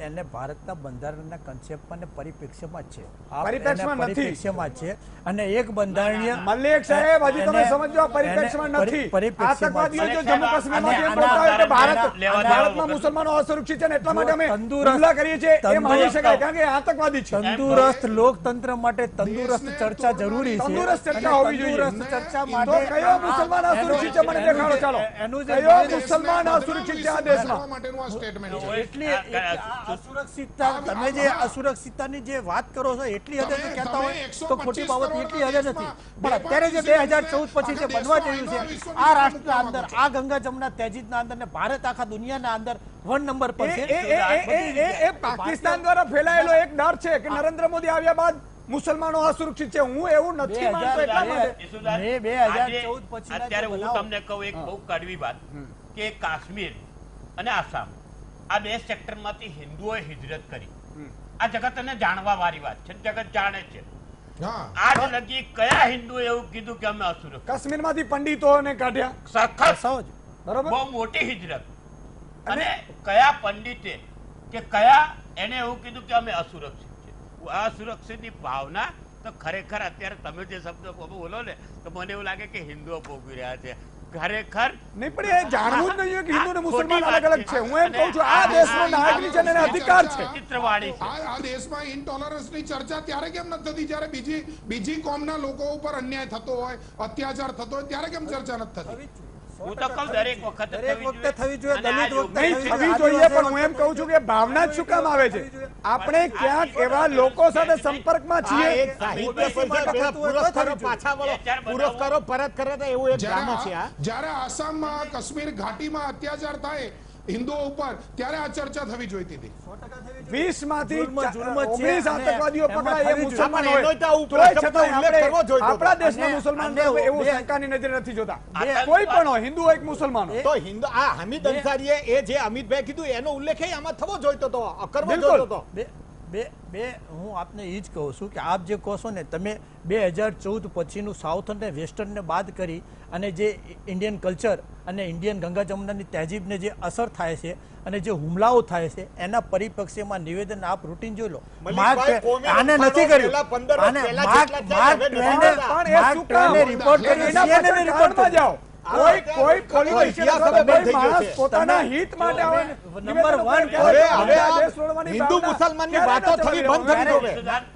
એને ભારતના બંધારણના કન્સેપ્ટમાં ને પરિપ્રેક્ષ્યમાં જ છે. પરિપ્રેક્ષ્યમાં નથી. પરિપ્રેક્ષ્યમાં જ છે અને એક બંધારણીય મલ્લિક સાહેબ હજી તમે સમજો પરિપ્રેક્ષ્યમાં નથી. આતંકવાદીઓ જો જમ્મુ કાશ્મીરમાંથી એમ બોલતા હોય કે ભારત ભારતમાં મુસલમાનો અસુરક્ષિત છે ને એટલા માટે અમે હુમલા કરીએ છીએ એ માની શકાય કારણ કે આતંકવાદી છે. તંદુરસ્ત લોકતંત્ર માટે તંદુરસ્ત ચર્ચા જરૂરી છે. તંદુરસ્ત ચર્ચા હોવી જોઈએ. તંદુરસ્ત ચર્ચા તો માટે કયો મુસલમાન અસુરક્ષિત છે મને દેખાડો ચાલો. એનું જે કયો મુસલમાન અસુરક્ષિત છે આ દેશમાં માટેનું આ સ્ટેટમેન્ટ છે. એટલી અસુરક્ષિતતા તમે જે અસુરક્ષિતતાની જે વાત કરો છો એટલી હદે જો કહેતા હોય તો ખોટી બાબત એટલી હદે નથી. પણ અત્યારે જે બે હજાર ચૌદ પછી જે બનવા જયું છે આ રાષ્ટ્રના અંદર આ ગંગા જમના તહેજીદના અંદર ને ભારત આખા દુનિયાના અંદર વન નંબર પર છે. એ- એ- એ- એ- એ પાકિસ્તાન દ્વારા ફેલાયેલો એક ડર છે કે નરેન્દ્ર મોદી આવ્યા બાદ મુસલમાનો અસુરક્ષિત છે. હું એવું નથી માનતો એટલા માટે. ઈસુદાન, મે બે હજાર આજે ચૌદ પછીના અત્યારે જે હું બનાવ- તમને કહું એક બહુ કડવી વાત કે કાશ્મીર અને આસામ આ બે સેક્ટરમાંથી હિન્દુઓએ હિજરત કરી. આ જગતને જાણવા વાળી વાત છે. જગત જાણે છે. હા આજ લગી કયા હિન્દુએ એવું કીધું કે અમે અસુરક્ષિત? કાશ્મીરમાંથી પંડિતોને કાઢ્યા સખત સહજ બરોબર. બહુ મોટી હિજરત. અને કયા પંડિતે કે કયા એને એવું કીધું કે અમે અસુરક્ષિત છે? આ અસુરક્ષિતની ભાવના તો ખરેખર અત્યારે તમે જે શબ્દ બોલો ને તો મને એવું લાગે કે હિન્દુઓ ભોગવી રહ્યા છે. ખરેખર નહીં પણ એ જાણવું જ નહીં કે હિન્દુ અને મુસલમાન અલગ અલગ છે. હું એમ કહું છું આ દેશનો નાગરિક છે અને એને અધિકાર છે. ચિત્રવાળી છે. આ આ દેશમાં ઇન્ટોલરન્સની ચર્ચા ત્યારે કેમ નથી થતી જ્યારે બીજી બીજી કોમના લોકો ઉપર અન્યાય થતો હોય અત્યાચાર થતો હોય ત્યારે કેમ ચર્ચા નથી થતી? હું તો કહું દરેક વખતે દરેક વખતે થવી જોઈએ. અને આ દલિત યોગ્ય વખતે નહીં છે. થવી જોઈએ પણ હું એમ કહું છું કે ભાવના જ શું કામ આવે છે? આપણે ક્યાંક એવા લોકો સાથે સંપર્કમાં આ છીએ એક સાહિત્ય પરિષદ પેલા પુરસ્કારો પાછા વળો પુરસ્કારો પરત કરે તો એવું એક ડ્રામા છે. આ જ્યારે જ્યારે આસામમાં કાશ્મીર ઘાટીમાં અત્યાચાર થાય હિન્દુઓ ઉપર ત્યારે આ ચર્ચા થવી જોઈતી હતી. વીસ માંથી જુલ્મ- જુલ્મ છે ઓગણીસ અને આતંકવાદીઓ એમાં પકડાય એ થવી જોઈએ. મુસલમાન પણ એનો હોય તો આ તોય ઉપરાષ્ટ્રપતિ છતાં ઉલ્લેખ કરવો આપણે જોઈતો હતો. આપણા દેશના અને- મુસલમાન અને લોકો એવું બે- શંકાની નજરે નથી જોતા. આતંકવાદ- કોઈ પણ હોય હિન્દુ હોય કે મુસલમાન હોય. તો હિન્દુ આ હમીદ અંસારીએ એ જે અમિતભાઈ કીધું એનો ઉલ્લેખ આમાં થવો જોઈતો હતો, કરવો બિલકુલ. જોઈતો હતો. બે બે બે હું આપને એ જ કહું છું કે આપ જે કહો છો ને તમે બે હજાર ચૌદ પછીનું સાઉથ અને વેસ્ટર્નને બાદ કરી અને જે ઇન્ડિયન કલ્ચર અને ઇન્ડિયન ગંગા જમનાની તહેજીબને જે અસર થાય છે અને જે હુમલાઓ થાય છે એના પરિપ્રેક્ષ્યમાં નિવેદન આપ રૂટીન જોઈ લો. મલિકભાઈ, માર્ક કોમી આને તોફાનો નથી કર્યું. પહેલા પંદર વર્ષ આને પહેલા માર્ક જેટલા માર્ક હવે નથી ટ્વેને થતા. પણ એ માર્ક શું કામ? ટ્વેને રિપોર્ટ કર્યો એના છે અને પાછળ રિપોર્ટ કારણમાં જાઓ. કોઈ કોઈ પોલિટિશિયન ઇતિહાસ અથવા હવે બંધ કોઈ થઈ ગયો માણસ છે. પોતાના તમે- હિત માટે આવે ને નંબર નિવેદનો વન કરે. હવે ક્યારે હવે આ આ દેશ છોડવાની હિન્દુ ભાવના મુસલમાનની ક્યારે વાતો નથી થવી થવી બંધ થવી રહ્યો? જોઈએ. ઈસુદાન,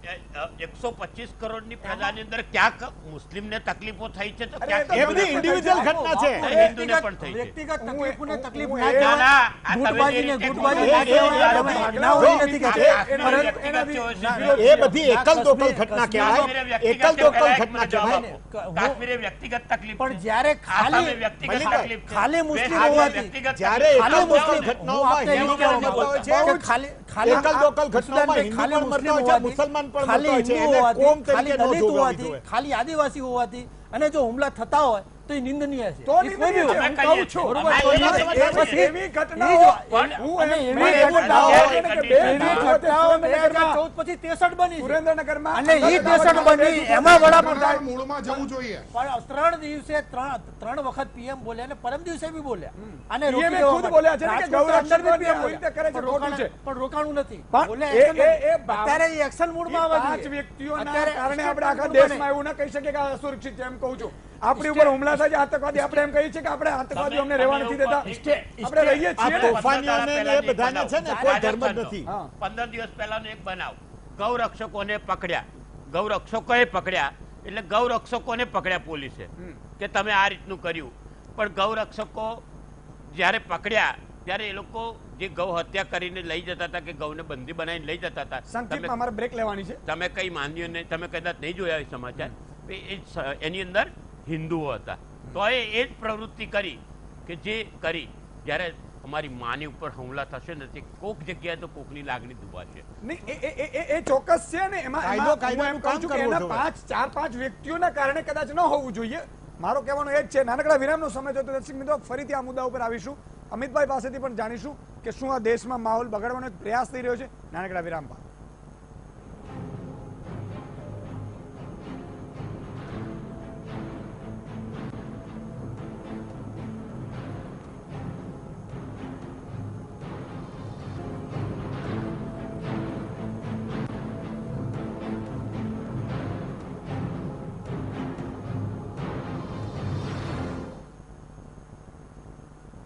એકસો પચીસ કરોડની પ્રજાની અંદર ક્યાંક મુસ્લિમને તકલીફો થઈ છે તો અરે ક્યાંક એ તો એ બધી ઇન્ડિવિજ્યુઅલ ઘટના છે. હિન્દુને પણ થઈ છે. વ્યક્તિગત તકલીફોને તકલીફ હું- ના હું- ના, ના, આ કહેવાય. તમે ગુટબાજીને જે રીતે ગુટબાજી કહો ના છો, કહેવાય. એ તમે વ્યક્તિગત ભાગનાઓની નથી આ કહેતા. કાશ્મીર પરંતુ વ્યક્તિગત એનાથી- છે. એ બધી એકલ દોકલ ઘટના કહેવાય. કાશ્મીરે વ્યક્તિગત એકલ દોકલ પહેલા એક ઘટના મિનિટ જવાબ કહેવાય. આપો. હું- કાશ્મીરે વ્યક્તિગત તકલીફ પણ છે. જ્યારે આસામે ખાલી વ્યક્તિગત મલિકભાઈ, તકલીફ છે. ખાલી મુસ્લિમ બે હોવાથી વ્યક્તિગત જ્યારે તકલીફ એકલ છે. દોકલ હું ઘટનાઓમાં આપને એ હિન્દુ કહેવા પણ માંગુ મરતા છું હોય છે. કે ખાલી ખાલી એકલ દોકલ ઘટનાઓમાં ખાલી હિન્દુ પણ મુસ્લિમ મરતા હોય છે, હોવાથી, મુસલમાન પણ ખાલી મરતા હોય છે. હિન્દુ એને હોવાથી, કોમ તરીકે ખાલી ન દલિત જોવાવી હોવાથી, જોઈએ. ખાલી આદિવાસી હોવાથી અને જો હુમલા થતા હોય તો એ નિંદનીય છે. તો એ કોઈ બી નિંદનીય છે. હોય. હું કહું છું. બરોબર. અમે તો એવી એવી- સમજ બસ છે. એવી એ ઘટનાઓ જ- પણ હું અને એમ- એવી મેં એવું ઘટનાઓ દાવો છે કર્યો કે કે બે બે હજાર ઘટનાઓ બે હજાર સુરેન્દ્રનગરમાં ચૌદ પછી ત્રેસઠ બની છે. સુરેન્દ્રનગરમાં અને ઈ ત્રેસઠ બની એમાં વડાપ્રધાન મૂળમાં જવું જોઈએ. પણ ત્રણ દિવસે ત્રણ ત્રણ વખત પીએમ બોલ્યા અને પરમ દિવસે બી બોલ્યા અને પીએમ રોકી એ દેવા ખુદ માટે. બોલ્યા છે ને કે રાજકોટના અંદર બી ગૌરક્ષક પીએમ કોઈ રીતે કરે છે, પણ ખોટું રોકાણ- છે. પણ રોકાણું નથી પણ બોલ્યા એ- action એ- નથી. એ ભાવ- અત્યારે એ એક્શન મૂડમાં આવવા પાંચ જોઈએ. વ્યક્તિઓના અત્યારે કારણે આપણે આખા statement દેશમાં એવું ન કહી શકીએ કે આ અસુરક્ષિત છે એમ કહું છું. આપણી ઉપર હુમલા થાય છે આતંકવાદી, આપણે એમ કહીએ છીએ કે આપણે આતંકવાદીઓ અમને રહેવા નથી દેતા. આપણે રહીએ આ છીએ ને. તોફાનીઓને ને એ બધાને છે ને કોઈ ધર્મ જ નથી. હા. પંદર દિવસ પહેલાનો એક બનાવ, ગૌરક્ષકોને પકડ્યા, ગૌરક્ષકોએ પકડ્યા એટલે ગૌરક્ષકોને પકડ્યા પોલીસે કે તમે આ રીતનું કર્યું. પણ ગૌરક્ષકો જ્યારે પકડ્યા ત્યારે એ લોકો જે ગૌ હત્યા કરીને લઈ જતા હતા કે ગૌને બંદી બનાવીને લઈ જતા હતા, સંક્ષિપ્તમાં અમારે બ્રેક લેવાની છે. તમે કઈ માન્યું નહીં, તમે કદાચ નહીં જોયા એ સમાચાર, એ જ એની અંદર હિન્દુઓ હતા. તો એ એ જ પ્રવૃત્તિ કરી કે જે કરી જ્યારે અમારી માની ઉપર હુમલા થશે ને તે કોક જગ્યાએ તો કોકની લાગણી દુભાશે. નહીં, એ- એ- એ- એ- એ ચોક્કસ છે ને એમાં કાયદો એમાં હું કાયદાનું એમ કહું કામ છું કે કરવું એના જોઈએ. પાંચ ચાર પાંચ વ્યક્તિઓના કારણે કદાચ ન હોવું જોઈએ. મારો કહેવાનો એ જ છે. નાનકડા વિરામનો સમય છે તો દર્શક મિત્રો ફરીથી આ મુદ્દા ઉપર આવીશું. અમિતભાઈ પાસેથી પણ જાણીશું કે શું આ દેશમાં માહોલ બગાડવાનો એક પ્રયાસ થઈ રહ્યો છે. નાનકડા વિરામ બાદ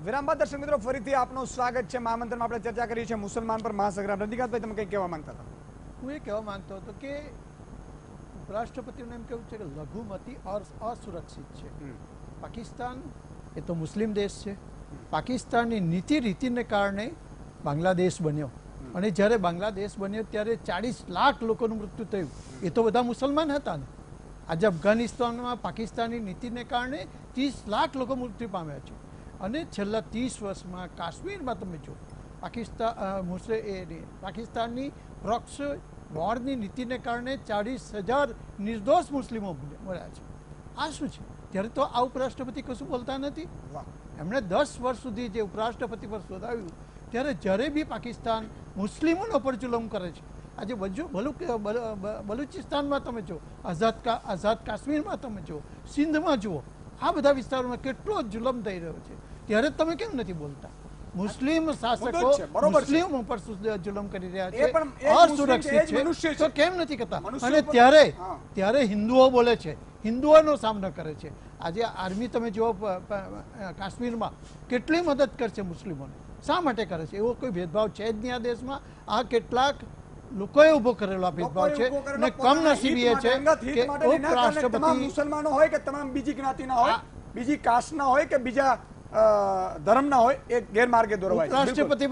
વિરામ બાદ દર્શક મિત્રો ફરીથી આપનું સ્વાગત છે. મહામંથનમાં આપણે ચર્ચા કરી છે મુસલમાન પર મહાસંગ્રામ. રજનીકાંતભાઈ, તમે કંઈ કહેવા માંગતા હતા? હું એ કહેવા માંગતો હતો કે ઉપરાષ્ટ્રપતિનું એમ કહેવું છે કે લઘુમતી અસુરક્ષિત છે. પાકિસ્તાન એ તો મુસ્લિમ દેશ છે. પાકિસ્તાનની નીતિ રીતિને કારણે બાંગ્લાદેશ બન્યો અને જ્યારે બાંગ્લાદેશ બન્યો ત્યારે ચાળીસ લાખ લોકોનું મૃત્યુ થયું. એ તો બધા મુસલમાન હતા ને. આજે અફઘાનિસ્તાનમાં પાકિસ્તાનની નીતિને કારણે ત્રીસ લાખ લોકો મૃત્યુ પામ્યા છે. અને છેલ્લા ત્રીસ વર્ષમાં કાશ્મીરમાં તમે જો પાકિસ્તાન મુસ્લિમ પાકિસ્તાનની પ્રોક્સ વોરની નીતિને કારણે ચાળીસ હજાર નિર્દોષ મુસ્લિમો મળ્યા છે. આ શું છે? ત્યારે તો આ ઉપરાષ્ટ્રપતિ કશું બોલતા નથી. એમણે દસ વર્ષ સુધી જે ઉપરાષ્ટ્રપતિ પર શોધાવ્યું ત્યારે જ્યારે બી પાકિસ્તાન મુસ્લિમોનો પર જુલમ કરે છે. આજે બલુચિસ્તાનમાં તમે જો, આઝાદ આઝાદ કાશ્મીરમાં તમે જો, સિંધમાં જુઓ, આ બધા વિસ્તારોમાં કેટલો જુલમ થઈ રહ્યો છે. ત્યારે તમે કેમ નથી બોલતા? મુસ્લિમ શાસકો મુસ્લિમો પર જુલમ કરી રહ્યા છે, અસુરક્ષિત છે, તો કેમ નથી કરતા? અને ત્યારે ત્યારે હિન્દુઓ બોલે છે, હિન્દુઓનો સામનો કરે છે. આજે આર્મી તમે જુઓ કાશ્મીરમાં કેટલી મદદ કરશે મુસ્લિમોને. શા માટે કરે છે? એવો કોઈ ભેદભાવ છે જ નહીં આ દેશમાં. આ કેટલાક લોકોએ ઉભો કરેલો ભેદભાવ છે અને કમનસીબી એ છે કે ઉપરાષ્ટ્રપતિ મુસલમાનો હોય કે તમામ બીજી જ્ઞાતિના હોય, બીજી કાસ્ટના હોય કે બીજા ધર્મના હોય, એ ગેરમાર્ગે દોરવાય. ઉપરાષ્ટ્રપતિ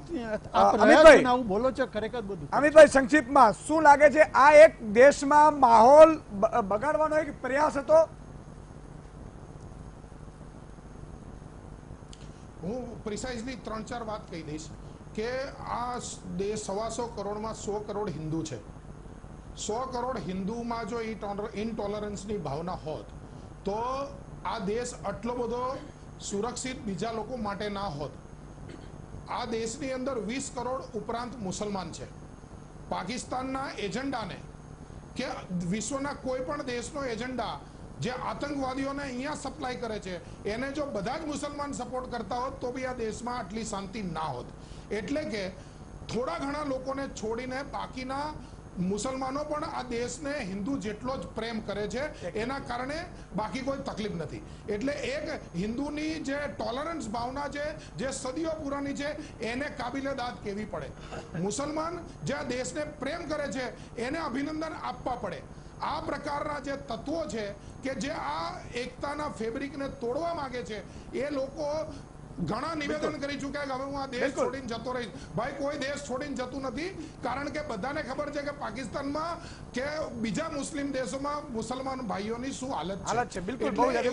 બોલો છો ખરેખર બધું. અમિતભાઈ, સંક્ષિપ્તમાં શું લાગે છે, આ એક દેશમાં માહોલ બગાડવાનો એક પ્રયાસ હતો? હું પ્રિસાઇઝલી ત્રણ ચાર વાત કહી દઈશ કે આ દેશ સવાસો કરોડમાં સો કરોડ હિન્દુ છે. સો કરોડ હિન્દુમાં જો ઇનટોલરન્સની ભાવના હોત તો આ દેશ આટલો બધો સુરક્ષિત બીજા લોકો માટે ના હોત. આ દેશની અંદર વીસ કરોડ ઉપરાંત મુસલમાન છે. પાકિસ્તાનના એજન્ડાને કે વિશ્વના કોઈ પણ દેશનો એજન્ડા જે આતંકવાદીઓને અહીંયા સપ્લાય કરે છે એને જો બધા જ મુસલમાન સપોર્ટ કરતા હોત તો બી આ દેશમાં આટલી શાંતિ ના હોત. એટલે કે થોડા ઘણા લોકોને છોડીને બાકીના મુસલમાનો પણ આ દેશને હિન્દુ જેટલો જ પ્રેમ કરે છે. એના કારણે બાકી કોઈ તકલીફ નથી. એટલે એક હિન્દુની જે ટોલરન્સ ભાવના છે, જે સદીઓ પુરાની છે, એને કાબિલે દાદ કહેવી પડે. મુસલમાન જે આ દેશને પ્રેમ કરે છે એને અભિનંદન આપવા પડે. આ પ્રકારના જે તત્વો છે કે જે આ એકતાના ફેબ્રિકને તોડવા માંગે છે, એ લોકો ઘણા નિવેદન કરી ચૂક્યા કે હવે હું આ દેશ છોડીને જતો રહીશ. ભાઈ, કોઈ દેશ છોડીને જતું નથી, કારણ કે બધાને ખબર છે કે પાકિસ્તાનમાં કે બીજા મુસ્લિમ દેશોમાં મુસલમાન ભાઈઓની શું હાલત છે. બિલકુલ.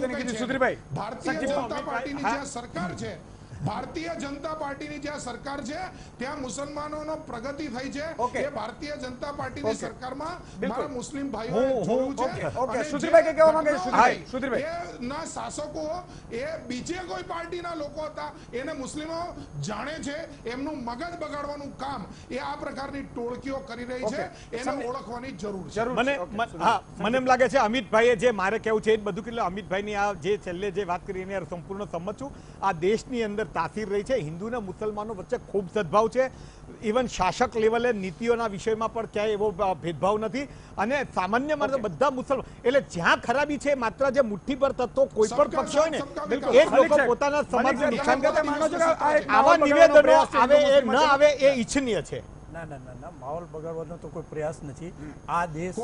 ભારતીય જનતા પાર્ટીની જે સરકાર છે ભારતીય જનતા પાર્ટીની જે સરકાર છે ત્યાં મુસલમાનોનો પ્રગતિ થઈ છે. એ ભારતીય જનતા પાર્ટીની સરકારમાં મારા મુસ્લિમ ભાઈઓએ જોયું છે. ઓકે, સુધીરભાઈ કે કહેવા માંગે છે? સુધીરભાઈ, એના શાસકો એ બીજે કોઈ પાર્ટીના લોકો હતા, એને મુસ્લિમો જાણે છે, એમનું મગજ બગાડવાનું કામ એ આ પ્રકારની ટોળકીઓ કરી રહી છે. એને ઓળખવાની જરૂર છે. મને હા મને એમ લાગે છે અમિતભાઈએ જે મારે કહેવું છે એ બધું કે અમિતભાઈની આ જે છેલ્લે જે વાત કરી એને સંપૂર્ણ સંમત છું. આ દેશની અંદર તાસીર રહી છે. હિન્દુ અને મુસલમાનો વચ્ચે ખૂબ સદભાવ છે. ઇવન શાસક લેવલે નીતિઓના વિષયમાં પણ ક્યાંય એવો ભેદભાવ નથી. અને સામાન્ય માત્ર બધા મુસલમાન એટલે જ્યાં ખરાબી છે માત્ર જે મુઠ્ઠી પર તત્વો કોઈ પણ પક્ષ હોય ને એ જ લોકો પોતાના સમાજને નુકસાન કરે. આવા નિવેદનો આવે એ ન આવે એ ઈચ્છનીય છે. ના ના ના ના માહોલ બગાડવાનો તો કોઈ પ્રયાસ નથી. આ દેશ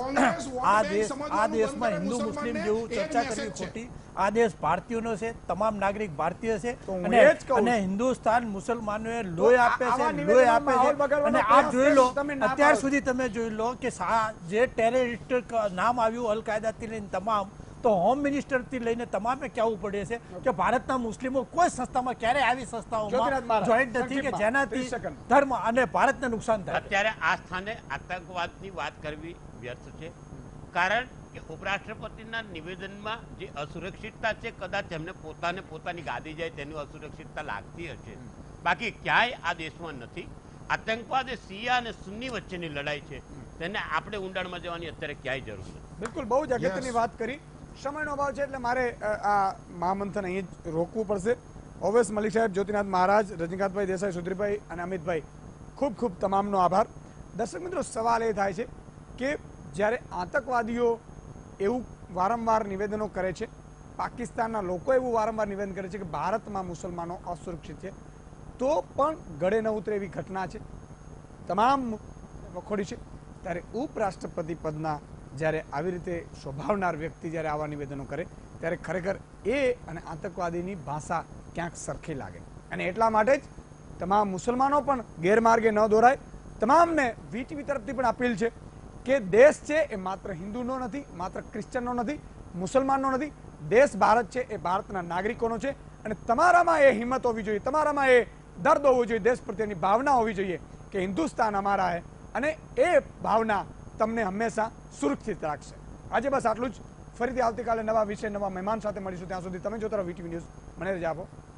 આ દેશ આ દેશમાં હિન્દુ મુસ્લિમ જેવું ચર્ચા કરવી ખોટી. આ દેશ ભારતીયોનો છે, તમામ નાગરિક ભારતીય છે અને હિન્દુસ્તાન મુસલમાનોએ લોહી આપે છે, લોહી આપે છે. અને આ જોઈ લો, અત્યાર સુધી તમે જોઈ લો કે જે ટેરરિસ્ટ નામ આવ્યું અલ કાયદાથી લઈને તમામ, તો હોમ મિનિસ્ટરથી લઈને તમામે કહેવું પડે છે કે ભારતના મુસ્લિમો કોઈ સંસ્થામાં ક્યારે આવી સંસ્થાઓમાં જોઈન્ટ નથી કે જેનાથી ધર્મ અને ભારતને નુકસાન થાય. અત્યારે આ સ્થાને આતંકવાદની વાત કરવી વ્યર્થ છે, કારણ કે ઉપરાષ્ટ્રપતિના નિવેદનમાં જે અસુરક્ષિતતા છે કદાચ એમને પોતાને પોતાની ગાદી જાય તેની અસુરક્ષિતતા લાગતી હશે, બાકી ક્યાંય આ દેશમાં નથી. આતંકવાદ એ શિયા અને સુન્ની વચ્ચેની લડાઈ છે, તેને આપણે ઊંડાણમાં જવાની અત્યારે ક્યાંય જરૂર નથી. બિલકુલ, બહુ જ અગત્યની વાત કરી. સમયનો અભાવ છે એટલે મારે આ મહામંથન અહીં જ રોકવું પડશે. ઓવેસ મલિક સાહેબ, જ્યોતિનાથ મહારાજ, રજનીકાંતભાઈ દેસાઈ, સુધીરભાઈ અને અમિતભાઈ, ખૂબ ખૂબ તમામનો આભાર. દર્શક મિત્રો, સવાલ એ થાય છે કે જ્યારે આતંકવાદીઓ એવું વારંવાર નિવેદનો કરે છે પાકિસ્તાનના લોકો એવું વારંવાર નિવેદન કરે છે કે ભારતમાં મુસલમાનો અસુરક્ષિત છે, તો પણ ગળે ન ઉતરે એવી ઘટના છે, તમામ વખોડી છે. ત્યારે ઉપરાષ્ટ્રપતિ પદના જ્યારે આવી રીતે શોભાવનાર વ્યક્તિ જ્યારે આવા નિવેદનો કરે ત્યારે ખરેખર એ અને આતંકવાદીની ભાષા ક્યાંક સરખી લાગે. અને એટલા માટે જ તમામ મુસલમાનો પણ ગેરમાર્ગે ન દોરાય. તમામને વીટીવી તરફથી પણ અપીલ છે કે દેશ છે એ માત્ર હિન્દુનો નથી, માત્ર ક્રિશ્ચનનો નથી, મુસલમાનનો નથી. દેશ ભારત છે એ ભારતના નાગરિકોનો છે અને તમારામાં એ હિંમત હોવી જોઈએ, તમારામાં એ દર્દ હોવો જોઈએ, દેશ પ્રત્યેની ભાવના હોવી જોઈએ કે હિન્દુસ્તાન અમારા હે અને એ ભાવના તમને હંમેશા સુરક્ષિત રાખશે. આજે બસ આટલું જ. ફરીથી આવતીકાલે નવા વિષય નવા મહેમાન સાથે મળીશું. ત્યાં સુધી તમે જોતા રહો વીટીવી ન્યૂઝ. મને રજા આપો.